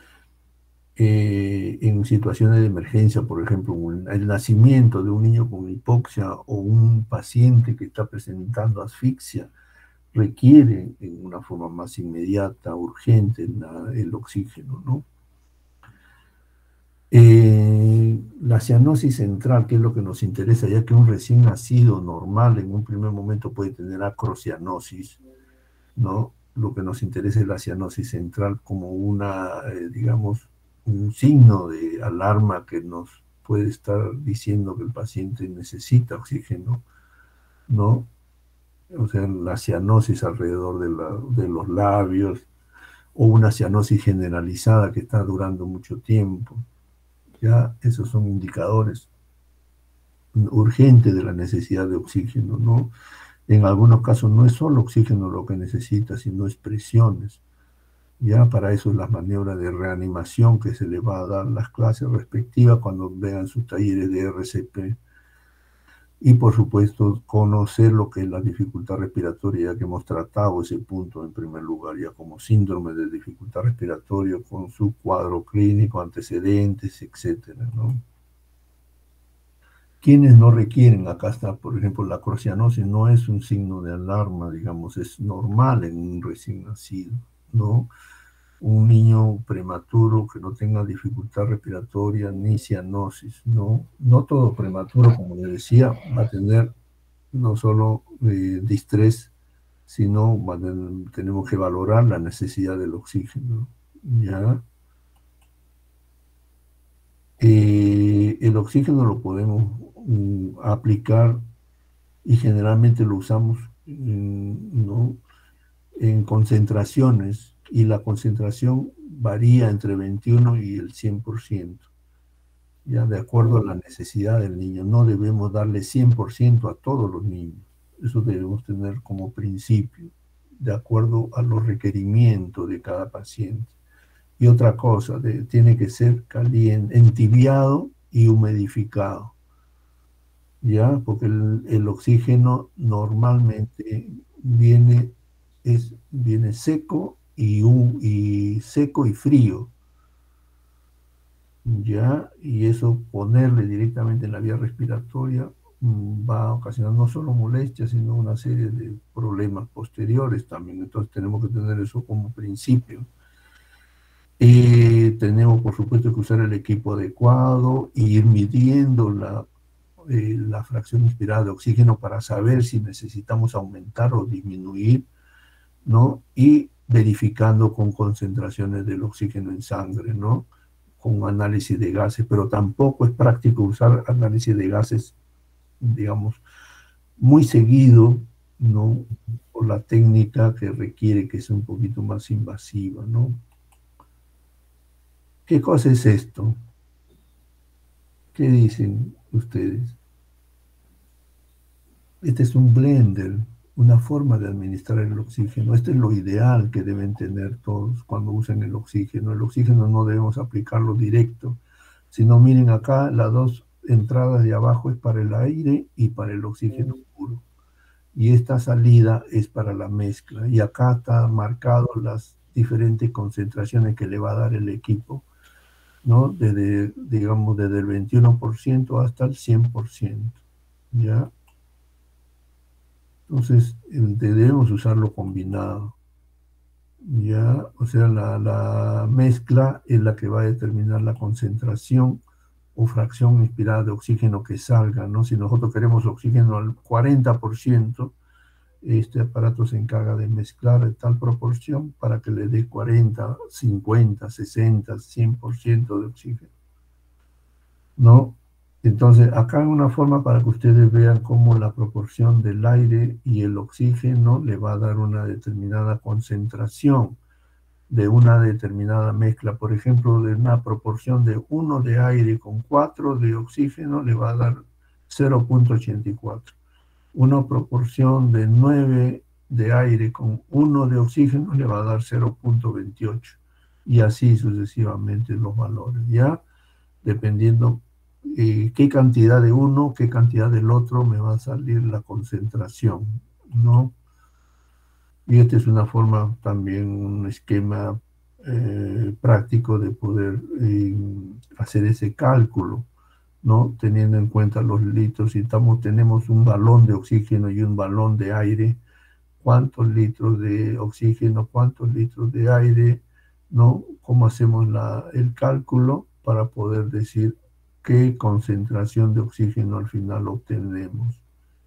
Eh, en situaciones de emergencia, por ejemplo, el nacimiento de un niño con hipoxia o un paciente que está presentando asfixia, requiere en una forma más inmediata, urgente, la, el oxígeno, ¿no? Eh, la cianosis central, que es lo que nos interesa, ya que un recién nacido normal en un primer momento puede tener acrocianosis, ¿no? Lo que nos interesa es la cianosis central como una, eh, digamos, un signo de alarma que nos puede estar diciendo que el paciente necesita oxígeno, ¿no? O sea, la cianosis alrededor de, la, de los labios, o una cianosis generalizada que está durando mucho tiempo. Ya esos son indicadores urgentes de la necesidad de oxígeno, ¿no? En algunos casos no es solo oxígeno lo que necesita, sino es presiones. Ya para eso es la maniobra de reanimación que se le va a dar las clases respectivas cuando vean sus talleres de R C P. Y por supuesto, conocer lo que es la dificultad respiratoria, ya que hemos tratado ese punto en primer lugar, ya como síndrome de dificultad respiratoria, con su cuadro clínico, antecedentes, etcétera, ¿no? Quienes no requieren, acá está, por ejemplo, la acrocianosis no es un signo de alarma, digamos, es normal en un recién nacido, ¿no? Un niño prematuro que no tenga dificultad respiratoria ni cianosis, ¿no? No todo prematuro, como le decía, va a tener no solo eh, distrés, sino va a tener, tenemos que valorar la necesidad del oxígeno, ¿ya? Eh, el oxígeno lo podemos um, aplicar y generalmente lo usamos, um, ¿no? En concentraciones y la concentración varía entre veintiuno y el cien por ciento, ya de acuerdo a la necesidad del niño. No debemos darle cien por ciento a todos los niños. Eso debemos tener como principio, de acuerdo a los requerimientos de cada paciente. Y otra cosa, de, tiene que ser caliente, entibiado y humidificado, ¿ya? Porque el, el oxígeno normalmente viene, es, viene seco y, y seco y frío, ¿ya? Y eso ponerle directamente en la vía respiratoria mmm, va a ocasionar no solo molestias, sino una serie de problemas posteriores también. Entonces tenemos que tener eso como principio. Eh, tenemos, por supuesto, que usar el equipo adecuado e ir midiendo la, eh, la fracción inspirada de oxígeno para saber si necesitamos aumentar o disminuir, ¿no? Y verificando con concentraciones del oxígeno en sangre, ¿no? Con análisis de gases, pero tampoco es práctico usar análisis de gases, digamos, muy seguido, ¿no? Por la técnica que requiere que sea un poquito más invasiva, ¿no? ¿Qué cosa es esto? ¿Qué dicen ustedes? Este es un blender, una forma de administrar el oxígeno. Este es lo ideal que deben tener todos cuando usen el oxígeno. El oxígeno no debemos aplicarlo directo, sino miren acá, las dos entradas de abajo es para el aire y para el oxígeno puro. Y esta salida es para la mezcla. Y acá está marcado las diferentes concentraciones que le va a dar el equipo, ¿no? Desde, digamos, desde el veintiuno por ciento hasta el cien por ciento, ¿ya? Entonces, el, debemos usarlo combinado, ¿ya? O sea, la, la mezcla es la que va a determinar la concentración o fracción inspirada de oxígeno que salga, ¿no? Si nosotros queremos oxígeno al cuarenta por ciento, este aparato se encarga de mezclar de tal proporción para que le dé cuarenta, cincuenta, sesenta, cien por ciento de oxígeno, ¿no? Entonces, acá hay una forma para que ustedes vean cómo la proporción del aire y el oxígeno le va a dar una determinada concentración de una determinada mezcla. Por ejemplo, de una proporción de uno de aire con cuatro de oxígeno le va a dar cero punto ochenta y cuatro. Una proporción de nueve de aire con uno de oxígeno le va a dar cero punto veintiocho. Y así sucesivamente los valores, ¿ya? Dependiendo eh, qué cantidad de uno, qué cantidad del otro, me va a salir la concentración, ¿no? Y esta es una forma también, un esquema eh, práctico de poder eh, hacer ese cálculo, ¿no? Teniendo en cuenta los litros. Si estamos, tenemos un balón de oxígeno y un balón de aire, ¿cuántos litros de oxígeno, cuántos litros de aire, ¿no? ¿Cómo hacemos la, el cálculo para poder decir qué concentración de oxígeno al final obtenemos?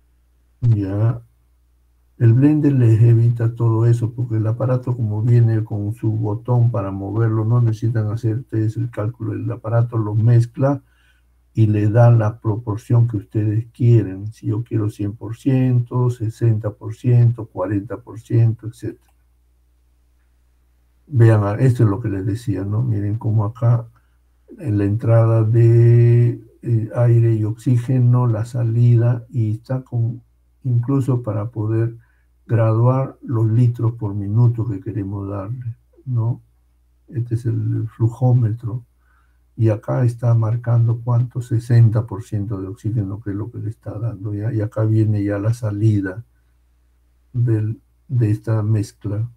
Ya. El blender les evita todo eso, porque el aparato, como viene con su botón para moverlo, no necesitan hacer ustedes el cálculo. El aparato lo mezcla y le da la proporción que ustedes quieren. Si yo quiero cien por ciento, sesenta por ciento, cuarenta por ciento, etcétera. Vean, esto es lo que les decía, ¿no? Miren cómo acá, en la entrada de eh, aire y oxígeno, la salida, y está con, incluso para poder graduar los litros por minuto que queremos darle, ¿no? Este es el flujómetro. Y acá está marcando cuánto, sesenta por ciento de oxígeno, que es lo que le está dando, ¿ya? Y acá viene ya la salida del, de esta mezcla.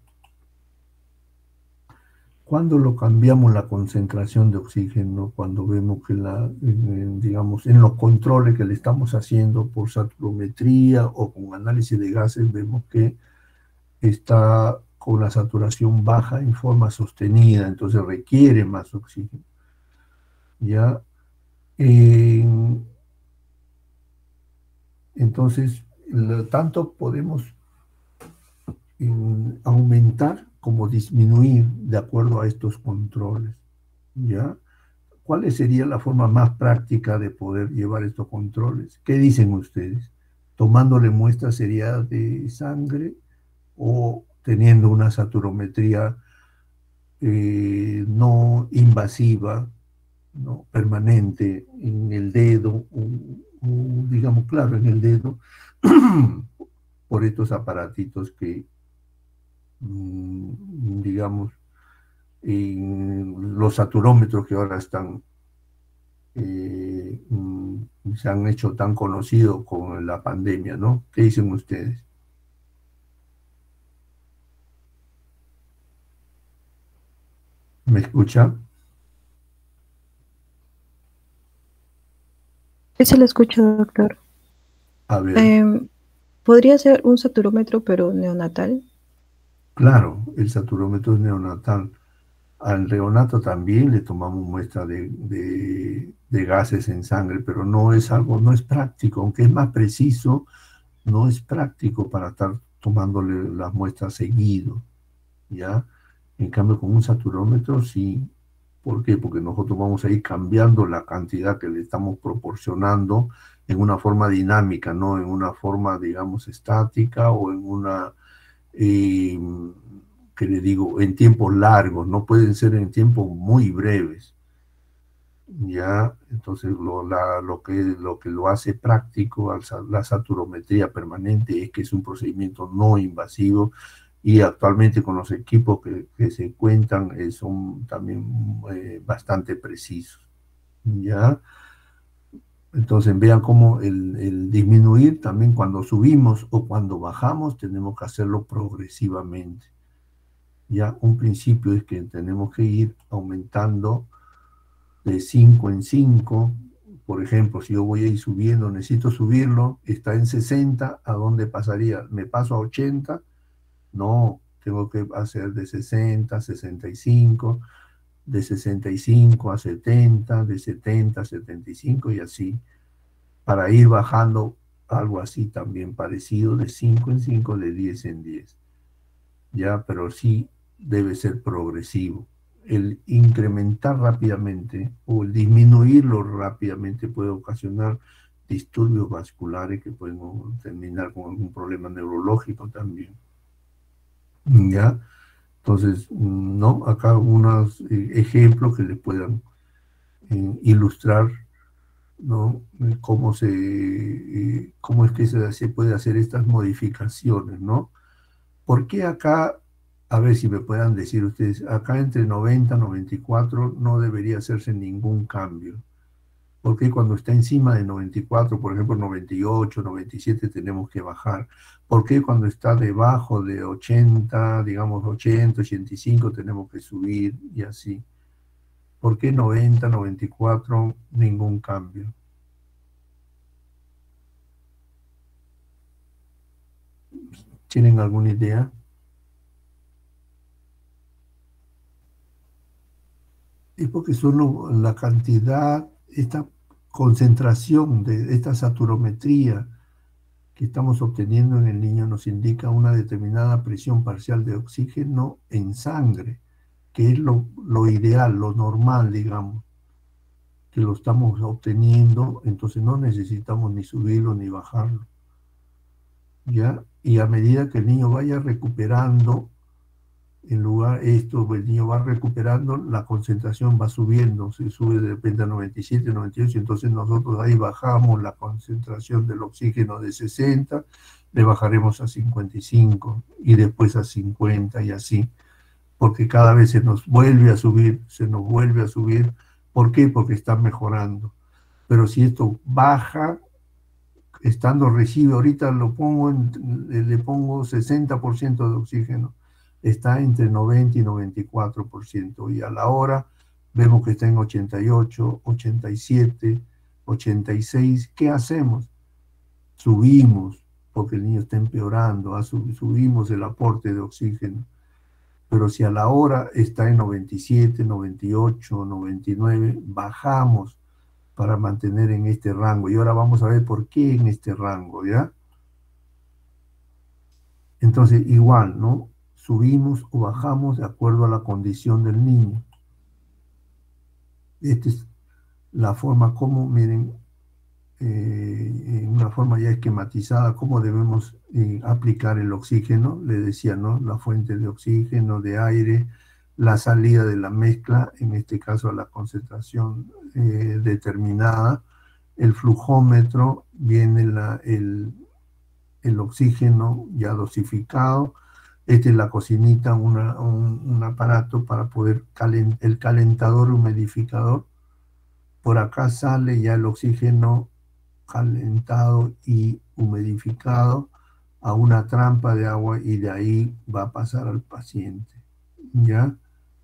Cuando lo cambiamos la concentración de oxígeno, cuando vemos que la, eh, digamos, en los controles que le estamos haciendo por saturometría o con análisis de gases, vemos que está con la saturación baja en forma sostenida, entonces requiere más oxígeno. ¿Ya? Eh, entonces, lo, tanto podemos eh, aumentar como disminuir de acuerdo a estos controles, ¿ya? ¿Cuál sería la forma más práctica de poder llevar estos controles? ¿Qué dicen ustedes? ¿Tomándole muestras seriadas de sangre o teniendo una saturometría eh, no invasiva, ¿no? Permanente en el dedo, o, o, digamos, claro, en el dedo, por estos aparatitos que, mmm, digamos, en los saturómetros que ahora están, eh, mmm, se han hecho tan conocidos con la pandemia, ¿no? ¿Qué dicen ustedes? ¿Me escucha? Sí, se lo escucho, doctor. A ver. Eh, ¿podría ser un saturómetro, pero neonatal? Claro, el saturómetro es neonatal. Al neonato también le tomamos muestra de, de, de gases en sangre, pero no es algo, no es práctico, aunque es más preciso, no es práctico para estar tomándole las muestras seguido, ¿ya? En cambio, con un saturómetro sí. ¿Por qué? Porque nosotros vamos a ir cambiando la cantidad que le estamos proporcionando en una forma dinámica, no en una forma, digamos, estática o en una, eh, que le digo, en tiempos largos, no pueden ser en tiempos muy breves. Ya, entonces lo, la, lo, que, lo que lo hace práctico al, la saturometría permanente es que es un procedimiento no invasivo, y actualmente con los equipos que, que se cuentan eh, son también eh, bastante precisos. ¿Ya? Entonces vean cómo el, el disminuir también cuando subimos o cuando bajamos tenemos que hacerlo progresivamente. Ya un principio es que tenemos que ir aumentando de cinco en cinco. Por ejemplo, si yo voy a ir subiendo, necesito subirlo, está en sesenta, ¿a dónde pasaría? ¿Me paso a ochenta? No, tengo que hacer de sesenta a sesenta y cinco, de sesenta y cinco a setenta, de setenta a setenta y cinco y así, para ir bajando algo así también parecido, de cinco en cinco, de diez en diez. Ya, pero sí debe ser progresivo. El incrementar rápidamente o el disminuirlo rápidamente puede ocasionar disturbios vasculares que pueden terminar con algún problema neurológico también. ¿Ya? Entonces, ¿no? Acá unos eh, ejemplos que les puedan eh, ilustrar, ¿no? Cómo, se, eh, cómo es que se, se puede hacer estas modificaciones, ¿no? ¿Por qué acá, a ver si me puedan decir ustedes, acá entre noventa y noventa y cuatro no debería hacerse ningún cambio? ¿Por qué cuando está encima de noventa y cuatro, por ejemplo noventa y ocho, noventa y siete, tenemos que bajar? ¿Por qué cuando está debajo de ochenta, digamos ochenta, ochenta y cinco, tenemos que subir y así? ¿Por qué noventa, noventa y cuatro, ningún cambio? ¿Tienen alguna idea? Es porque solo la cantidad, esta concentración de esta saturometría que estamos obteniendo en el niño nos indica una determinada presión parcial de oxígeno en sangre, que es lo, lo ideal, lo normal, digamos, que lo estamos obteniendo, entonces no necesitamos ni subirlo ni bajarlo, ¿ya? Y a medida que el niño vaya recuperando, en lugar esto, el niño va recuperando, la concentración va subiendo, se sube de repente a noventa y siete, noventa y ocho, entonces nosotros ahí bajamos la concentración del oxígeno de sesenta, le bajaremos a cincuenta y cinco y después a cincuenta y así, porque cada vez se nos vuelve a subir, se nos vuelve a subir. ¿Por qué? Porque está mejorando. Pero si esto baja, estando recibe, ahorita lo pongo en, le pongo sesenta por ciento de oxígeno, está entre noventa y noventa y cuatro por ciento, y a la hora vemos que está en ochenta y ocho, ochenta y siete, ochenta y seis. ¿Qué hacemos? Subimos, porque el niño está empeorando, subimos el aporte de oxígeno. Pero si a la hora está en noventa y siete, noventa y ocho, noventa y nueve, bajamos para mantener en este rango. Y ahora vamos a ver por qué en este rango, ¿ya? Entonces, igual, ¿no? Subimos o bajamos de acuerdo a la condición del niño. Esta es la forma como, miren, eh, en una forma ya esquematizada, cómo debemos eh, aplicar el oxígeno. Le decía, ¿no? La fuente de oxígeno, de aire, la salida de la mezcla, en este caso a la concentración eh, determinada, el flujómetro, viene la, el, el oxígeno ya dosificado, esta es la cocinita, una, un, un aparato para poder, calent, el calentador humidificador, por acá sale ya el oxígeno calentado y humidificado a una trampa de agua y de ahí va a pasar al paciente, ¿ya?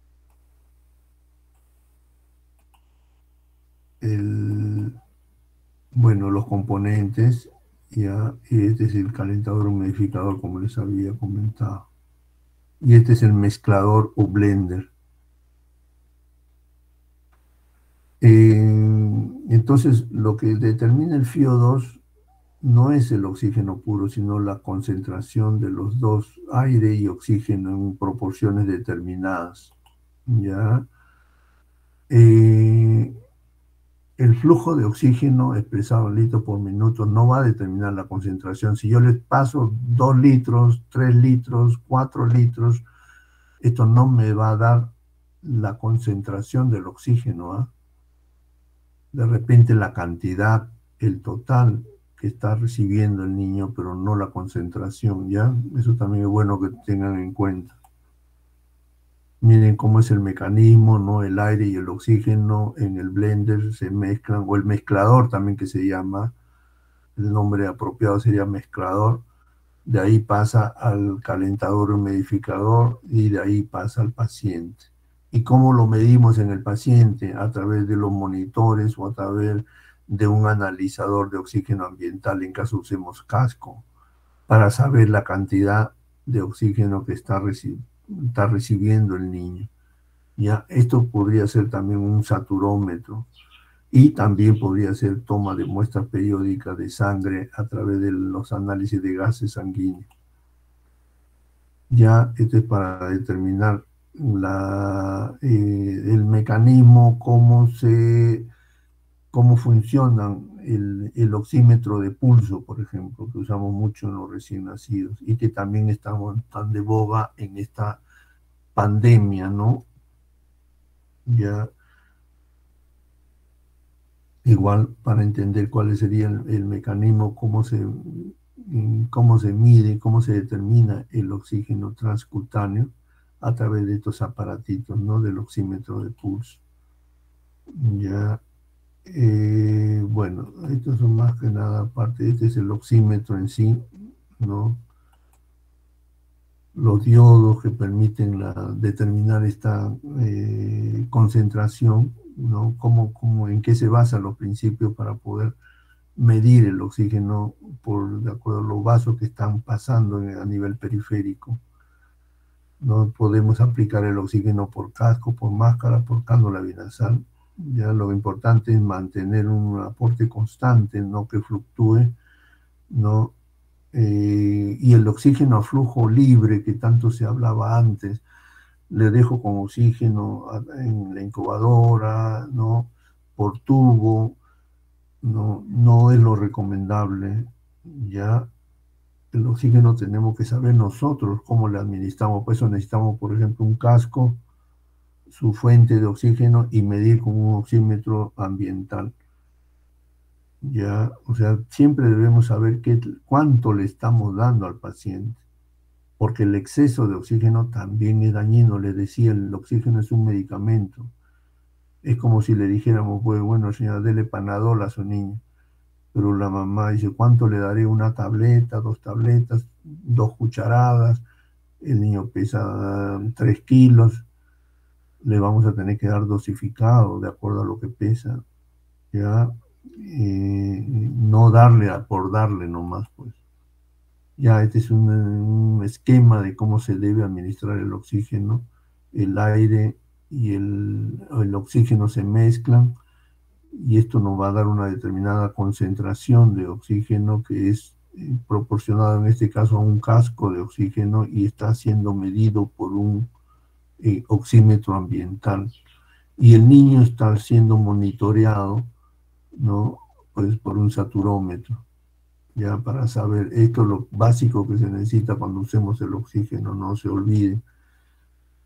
El, bueno, los componentes, ya, y este es el calentador humidificador, como les había comentado. Y este es el mezclador o blender. Eh, entonces, lo que determina el F I O dos no es el oxígeno puro, sino la concentración de los dos, aire y oxígeno, en proporciones determinadas, ¿ya? Eh, el flujo de oxígeno expresado en litros por minuto no va a determinar la concentración. Si yo les paso dos litros, tres litros, cuatro litros, esto no me va a dar la concentración del oxígeno, ¿eh? De repente la cantidad, el total que está recibiendo el niño, pero no la concentración, ¿ya? Eso también es bueno que tengan en cuenta. Miren cómo es el mecanismo, ¿no? El aire y el oxígeno en el blender se mezclan, o el mezclador también que se llama, el nombre apropiado sería mezclador, de ahí pasa al calentador humidificador y de ahí pasa al paciente. ¿Y cómo lo medimos en el paciente? A través de los monitores o a través de un analizador de oxígeno ambiental, en caso usemos casco, para saber la cantidad de oxígeno que está, reci está recibiendo el niño. ¿Ya? Esto podría ser también un saturómetro y también podría ser toma de muestras periódicas de sangre a través de los análisis de gases sanguíneos. Ya esto es para determinar la, eh, el mecanismo, cómo, se, cómo funcionan el, el oxímetro de pulso, por ejemplo, que usamos mucho en los recién nacidos y que también estamos tan de boga en esta pandemia, ¿no? Ya, igual para entender cuál sería el, el mecanismo, cómo se, cómo se mide, cómo se determina el oxígeno transcutáneo a través de estos aparatitos, ¿no? Del oxímetro de pulso. Ya, eh, bueno, estos son más que nada aparte, este es el oxímetro en sí, ¿no? Los diodos que permiten la, determinar esta eh, concentración, ¿no? Cómo, cómo, en qué se basan los principios para poder medir el oxígeno por, de acuerdo a los vasos que están pasando a nivel periférico. No podemos aplicar el oxígeno por casco, por máscara, por cánula binasal. Ya lo importante es mantener un aporte constante, no que fluctúe, ¿no? Eh, y el oxígeno a flujo libre que tanto se hablaba antes, le dejo con oxígeno en la incubadora, ¿no? Por tubo, no, no es lo recomendable, ya. El oxígeno tenemos que saber nosotros cómo le administramos, por eso necesitamos, por ejemplo, un casco, su fuente de oxígeno y medir con un oxímetro ambiental. Ya, o sea, siempre debemos saber qué, cuánto le estamos dando al paciente, porque el exceso de oxígeno también es dañino. Les decía, el oxígeno es un medicamento. Es como si le dijéramos, pues, bueno, señora, dele Panadol a su niño. Pero la mamá dice, ¿cuánto le daré? Una tableta, dos tabletas, dos cucharadas. El niño pesa tres kilos. Le vamos a tener que dar dosificado de acuerdo a lo que pesa. ¿Ya? Eh, no darle a por darle nomás, pues. Ya, este es un, un esquema de cómo se debe administrar el oxígeno. El aire y el, el oxígeno se mezclan y esto nos va a dar una determinada concentración de oxígeno que es eh, proporcionada en este caso a un casco de oxígeno y está siendo medido por un eh, oxímetro ambiental. Y el niño está siendo monitoreado, ¿no? Pues por un saturómetro, ya para saber, esto es lo básico que se necesita cuando usemos el oxígeno, no se olviden.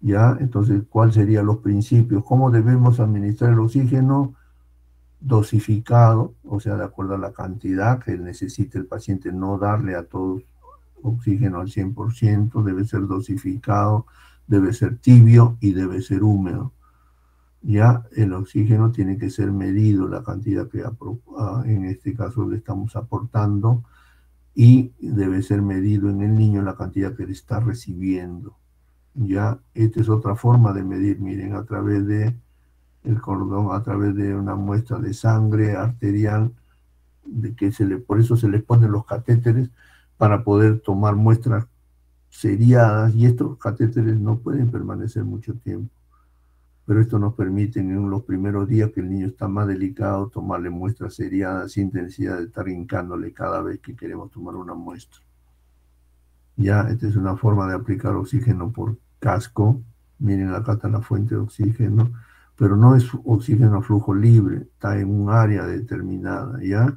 ¿Ya? Entonces, ¿cuáles serían los principios? ¿Cómo debemos administrar el oxígeno? Dosificado, o sea, de acuerdo a la cantidad que necesite el paciente, no darle a todos oxígeno al cien por ciento, debe ser dosificado, debe ser tibio y debe ser húmedo. Ya el oxígeno tiene que ser medido, la cantidad que en este caso le estamos aportando, y debe ser medido en el niño la cantidad que le está recibiendo. Ya, esta es otra forma de medir, miren, a través de el cordón, a través de una muestra de sangre arterial, de que se le, por eso se les ponen los catéteres, para poder tomar muestras seriadas, y estos catéteres no pueden permanecer mucho tiempo. Pero esto nos permite en los primeros días, que el niño está más delicado, tomarle muestras seriadas sin necesidad de estar hincándole cada vez que queremos tomar una muestra. Ya, esta es una forma de aplicar oxígeno por casco. Miren, acá está la fuente de oxígeno, pero no es oxígeno a flujo libre, está en un área determinada, ¿ya?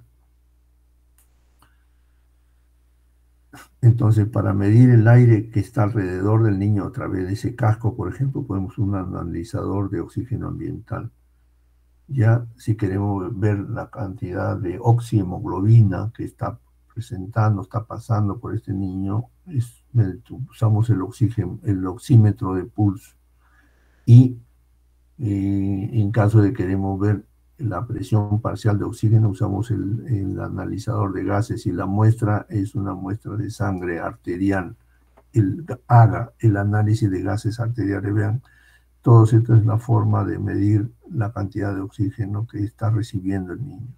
Entonces, para medir el aire que está alrededor del niño a través de ese casco, por ejemplo, podemos usar un analizador de oxígeno ambiental. Ya, si queremos ver la cantidad de oxihemoglobina que está presentando, está pasando por este niño, es, usamos el, oxígeno, el oxímetro de pulso. Y eh, en caso de queremos ver la presión parcial de oxígeno, usamos el, el analizador de gases, y la muestra es una muestra de sangre arterial. El, haga el análisis de gases arteriales, vean, todo esto es la forma de medir la cantidad de oxígeno que está recibiendo el niño.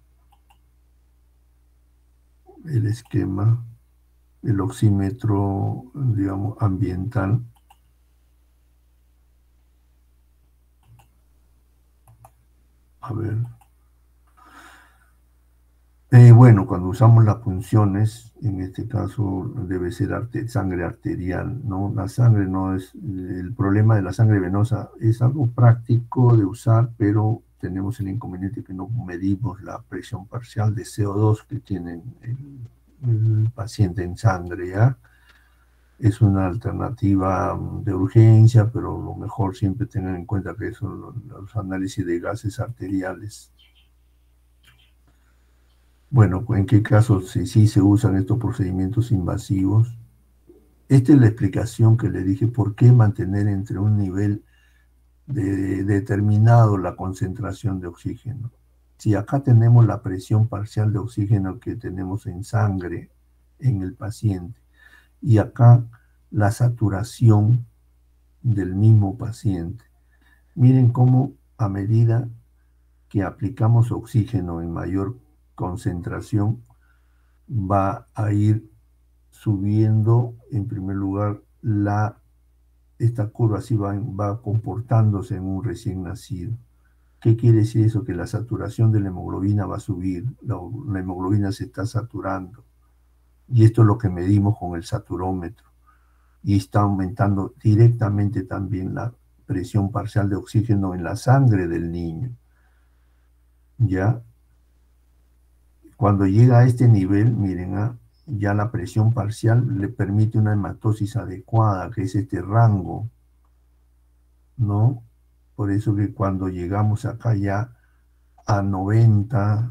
El esquema, el oxímetro, digamos, ambiental. A ver. Eh, bueno, cuando usamos las punciones, en este caso debe ser arte, sangre arterial, ¿no? La sangre no es, el problema de la sangre venosa es algo práctico de usar, pero tenemos el inconveniente que no medimos la presión parcial de C O dos que tiene el, el paciente en sangre, ¿ya? Es una alternativa de urgencia, pero lo mejor siempre tener en cuenta que son los, los análisis de gases arteriales. Bueno, ¿en qué casos sí, sí se usan estos procedimientos invasivos? Esta es la explicación que le dije, por qué mantener entre un nivel de, de determinado la concentración de oxígeno. Si acá tenemos la presión parcial de oxígeno que tenemos en sangre en el paciente, y acá la saturación del mismo paciente. Miren cómo a medida que aplicamos oxígeno en mayor concentración, va a ir subiendo, en primer lugar, la, esta curva así va, va comportándose en un recién nacido. ¿Qué quiere decir eso? Que la saturación de la hemoglobina va a subir, la, la hemoglobina se está saturando, y esto es lo que medimos con el saturómetro, y está aumentando directamente también la presión parcial de oxígeno en la sangre del niño. ¿Ya? Cuando llega a este nivel, miren, ¿ah? Ya la presión parcial le permite una hematosis adecuada, que es este rango, ¿no? Por eso que cuando llegamos acá ya a noventa,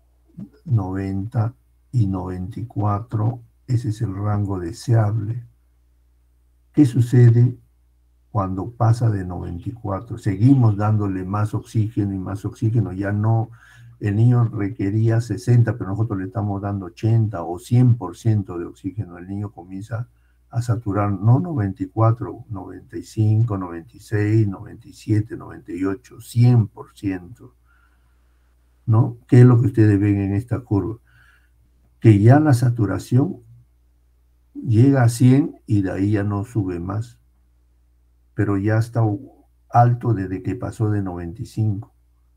noventa y noventa y cuatro, ese es el rango deseable. ¿Qué sucede cuando pasa de noventa y cuatro? Seguimos dándole más oxígeno y más oxígeno, ya no... El niño requería sesenta, pero nosotros le estamos dando ochenta o cien por ciento de oxígeno. El niño comienza a saturar, no noventa y cuatro, noventa y cinco, noventa y seis, noventa y siete, noventa y ocho, cien por ciento. ¿No? ¿Qué es lo que ustedes ven en esta curva? Que ya la saturación llega a cien y de ahí ya no sube más. Pero ya está alto desde que pasó de noventa y cinco.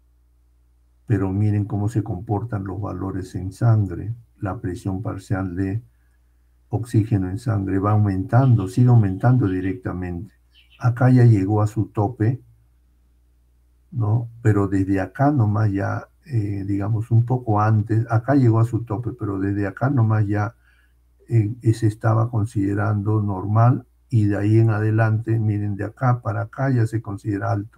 Pero miren cómo se comportan los valores en sangre. La presión parcial de oxígeno en sangre va aumentando, sigue aumentando directamente. Acá ya llegó a su tope, ¿no? Pero desde acá nomás ya, eh, digamos, un poco antes, acá llegó a su tope, pero desde acá nomás ya eh, se estaba considerando normal, y de ahí en adelante, miren, de acá para acá ya se considera alto.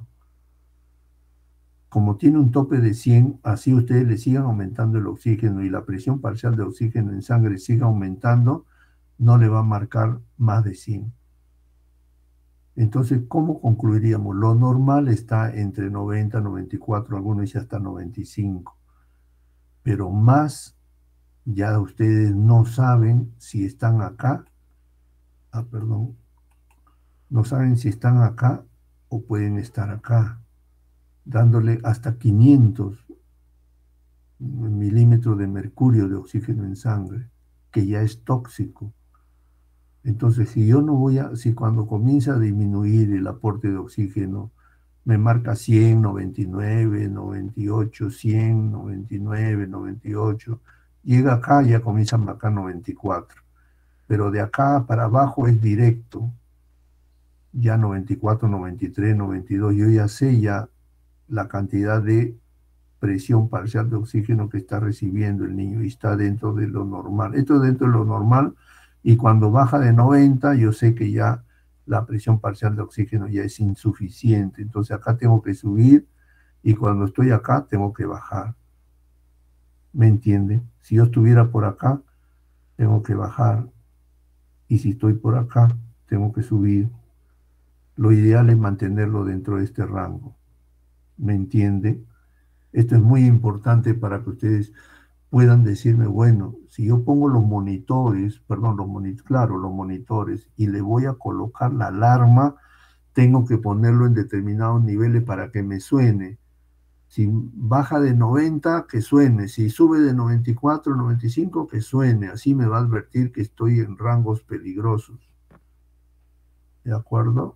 Como tiene un tope de cien, así ustedes le sigan aumentando el oxígeno y la presión parcial de oxígeno en sangre siga aumentando, no le va a marcar más de cien. Entonces, ¿cómo concluiríamos? Lo normal está entre noventa, noventa y cuatro, algunos dicen hasta noventa y cinco. Pero más, ya ustedes no saben si están acá, ah, perdón, no saben si están acá o pueden estar acá, dándole hasta quinientos milímetros de mercurio de oxígeno en sangre, que ya es tóxico. Entonces, si yo no voy a, si cuando comienza a disminuir el aporte de oxígeno, me marca cien, noventa y nueve, noventa y ocho, cien, noventa y nueve, noventa y ocho, llega acá ya comienza a marcar noventa y cuatro, pero de acá para abajo es directo, ya noventa y cuatro, noventa y tres, noventa y dos, yo ya sé ya la cantidad de presión parcial de oxígeno que está recibiendo el niño y está dentro de lo normal. Esto es dentro de lo normal, y cuando baja de noventa, yo sé que ya la presión parcial de oxígeno ya es insuficiente. Entonces acá tengo que subir y cuando estoy acá tengo que bajar. ¿Me entienden? Si yo estuviera por acá, tengo que bajar. Y si estoy por acá, tengo que subir. Lo ideal es mantenerlo dentro de este rango. ¿Me entienden? Esto es muy importante para que ustedes puedan decirme, bueno, si yo pongo los monitores, perdón, los monitores, claro, los monitores, y le voy a colocar la alarma, tengo que ponerlo en determinados niveles para que me suene. Si baja de noventa, que suene. Si sube de noventa y cuatro, noventa y cinco, que suene. Así me va a advertir que estoy en rangos peligrosos. ¿De acuerdo?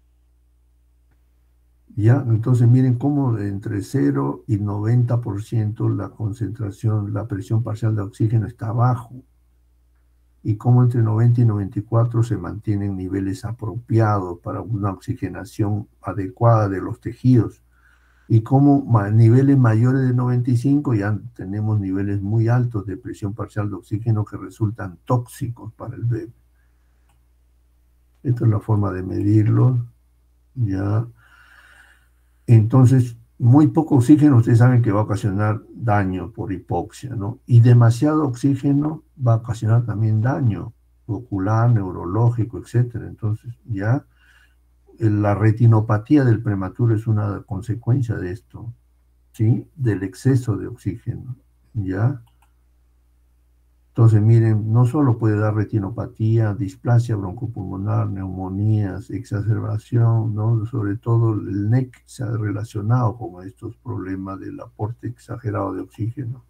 Ya, entonces miren cómo entre cero y noventa por ciento la concentración, la presión parcial de oxígeno está bajo. Y cómo entre noventa y noventa y cuatro se mantienen niveles apropiados para una oxigenación adecuada de los tejidos. Y cómo a niveles mayores de noventa y cinco ya tenemos niveles muy altos de presión parcial de oxígeno que resultan tóxicos para el bebé. Esta es la forma de medirlo. Ya. Entonces, muy poco oxígeno, ustedes saben que va a ocasionar daño por hipoxia, ¿no? Y demasiado oxígeno va a ocasionar también daño ocular, neurológico, etcétera. Entonces, ya la retinopatía del prematuro es una consecuencia de esto, ¿sí? Del exceso de oxígeno, ¿ya? Entonces, miren, no solo puede dar retinopatía, displasia broncopulmonar, neumonías, exacerbación, ¿no? Sobre todo el N E C se ha relacionado con estos problemas del aporte exagerado de oxígeno,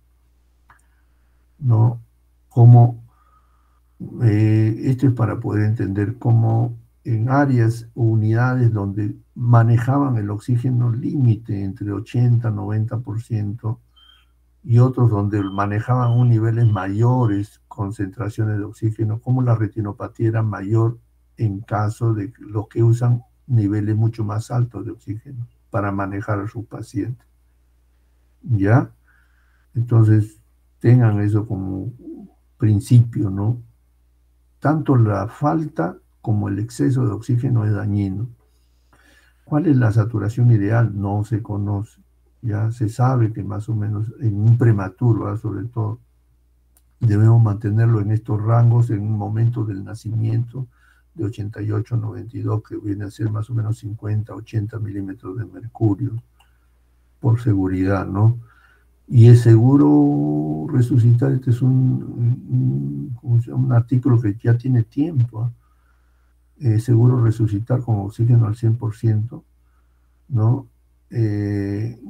¿no? Como, eh, esto es para poder entender cómo en áreas o unidades donde manejaban el oxígeno límite entre ochenta y noventa por ciento, y otros donde manejaban un niveles mayores concentraciones de oxígeno, como la retinopatía era mayor en caso de los que usan niveles mucho más altos de oxígeno para manejar a sus pacientes. ¿Ya? Entonces, tengan eso como principio, ¿no? Tanto la falta como el exceso de oxígeno es dañino. ¿Cuál es la saturación ideal? No se conoce. Ya se sabe que más o menos en un prematuro, ¿eh? Sobre todo, debemos mantenerlo en estos rangos en un momento del nacimiento de ochenta y ocho a noventa y dos, que viene a ser más o menos cincuenta, ochenta milímetros de mercurio, por seguridad, ¿no? Y es seguro resucitar, este es un, un, un artículo que ya tiene tiempo, ¿eh? Es seguro resucitar con oxígeno al cien por ciento, ¿no? Eh,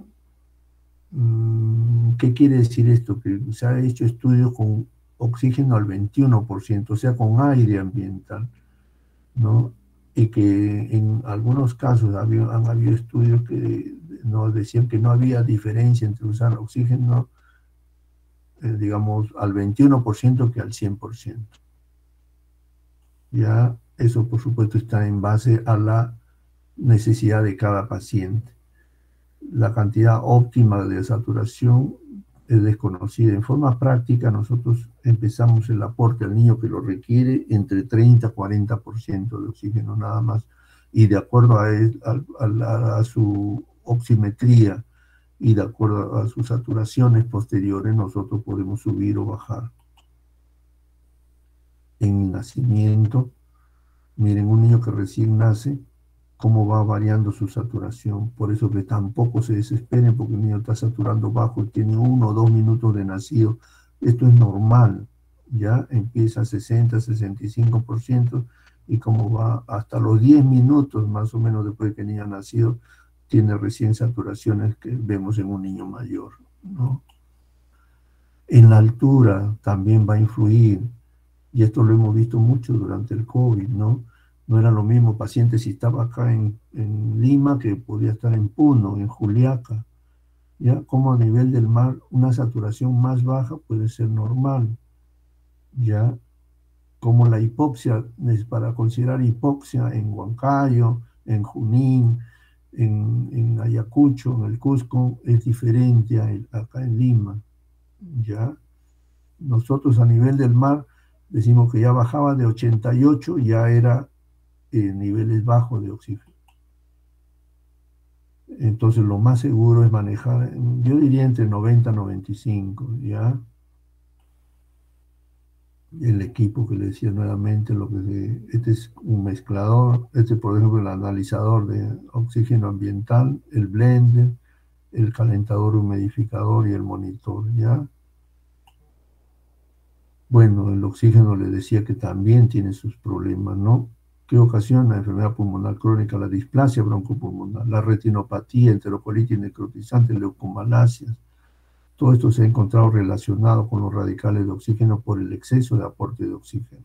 ¿Qué quiere decir esto? Que se ha hecho estudios con oxígeno al veintiuno por ciento, o sea, con aire ambiental, ¿no? Y que en algunos casos había, han habido estudios que nos decían que no había diferencia entre usar oxígeno, eh, digamos, al veintiuno por ciento que al cien por ciento. Ya, eso por supuesto está en base a la necesidad de cada paciente. La cantidad óptima de saturación es desconocida. En forma práctica, nosotros empezamos el aporte al niño que lo requiere entre treinta a cuarenta por ciento de oxígeno nada más, y de acuerdo a, él, a, a, a su oximetría y de acuerdo a sus saturaciones posteriores, nosotros podemos subir o bajar. En nacimiento, miren, un niño que recién nace, cómo va variando su saturación. Por eso que tampoco se desesperen porque el niño está saturando bajo y tiene uno o dos minutos de nacido. Esto es normal, ya empieza a sesenta, sesenta y cinco por ciento y como va hasta los diez minutos más o menos después de que el niño ha nacido, tiene recién saturaciones que vemos en un niño mayor, ¿no? En la altura también va a influir, y esto lo hemos visto mucho durante el COVID, ¿no? No era lo mismo paciente si estaba acá en, en Lima que podía estar en Puno, en Juliaca, ¿ya? Como a nivel del mar una saturación más baja puede ser normal, ¿ya? Como la hipoxia, para considerar hipoxia en Huancayo, en Junín, en, en Ayacucho, en el Cusco, es diferente a, acá en Lima, ¿ya? Nosotros a nivel del mar decimos que ya bajaba de ochenta y ocho, ya era eh, niveles bajos de oxígeno. Entonces lo más seguro es manejar, yo diría entre noventa y noventa y cinco, ¿ya? El equipo que le decía nuevamente, lo que se, este es un mezclador, este por ejemplo el analizador de oxígeno ambiental, el blender, el calentador humidificador y el monitor, ¿ya? Bueno, el oxígeno le decía que también tiene sus problemas, ¿no? ¿Qué ocasiona? La enfermedad pulmonar crónica, la displasia broncopulmonar, la retinopatía, enterocolitis necrotizante, leucomalacias. Todo esto se ha encontrado relacionado con los radicales de oxígeno por el exceso de aporte de oxígeno.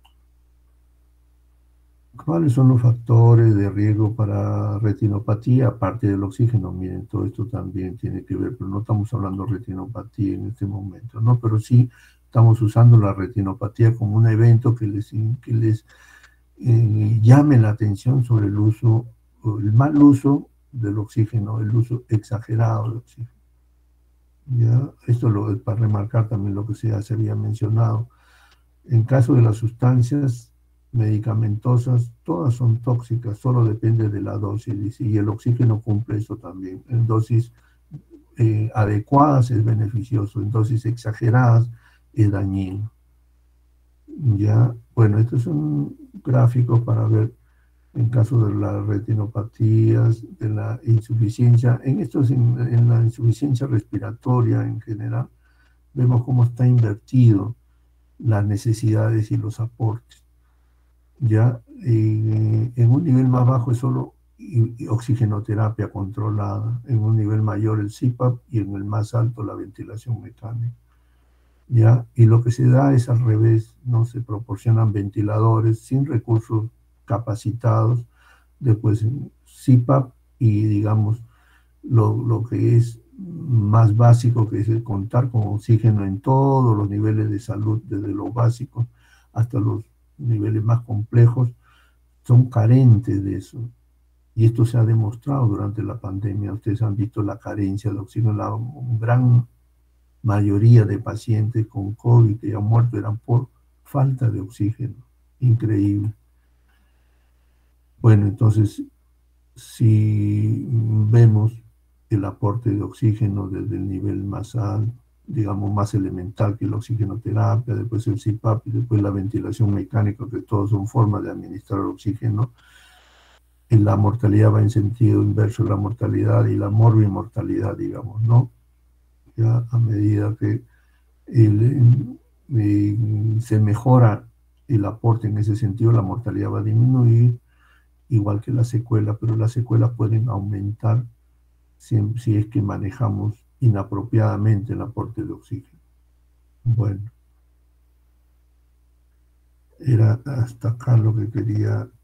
¿Cuáles son los factores de riesgo para retinopatía aparte del oxígeno? Miren, todo esto también tiene que ver, pero no estamos hablando de retinopatía en este momento, ¿no? Pero sí estamos usando la retinopatía como un evento que les, que les eh, llame la atención sobre el uso, el mal uso del oxígeno, el uso exagerado del oxígeno. ¿Ya? Esto lo, es para remarcar también lo que se, se había mencionado. En caso de las sustancias medicamentosas, todas son tóxicas, solo depende de la dosis, y el oxígeno cumple eso también. En dosis eh, adecuadas es beneficioso, en dosis exageradas es dañino. Ya, bueno, estos son gráficos para ver en caso de las retinopatías, de la insuficiencia, en estos, en, en la insuficiencia respiratoria en general, vemos cómo está invertido las necesidades y los aportes. Ya eh, en un nivel más bajo es solo y, y oxigenoterapia controlada, en un nivel mayor el C PAP y en el más alto la ventilación mecánica. ¿Ya? Y lo que se da es al revés, no se proporcionan ventiladores sin recursos capacitados, después C PAP y digamos lo, lo que es más básico, que es el contar con oxígeno en todos los niveles de salud, desde lo básico hasta los niveles más complejos, son carentes de eso. Y esto se ha demostrado durante la pandemia. Ustedes han visto la carencia de oxígeno, la gran mayoría de pacientes con COVID que han muerto eran por falta de oxígeno. Increíble. Bueno, entonces, si vemos el aporte de oxígeno desde el nivel más alto, digamos más elemental que la oxigenoterapia, después el C PAP y después la ventilación mecánica, que todos son formas de administrar oxígeno, en la mortalidad va en sentido inverso la mortalidad y la morbimortalidad, digamos, ¿no? Ya a medida que el, eh, se mejora el aporte en ese sentido, la mortalidad va a disminuir, igual que la secuela, pero las secuelas pueden aumentar si, si es que manejamos inapropiadamente el aporte de oxígeno. Bueno, era hasta acá lo que quería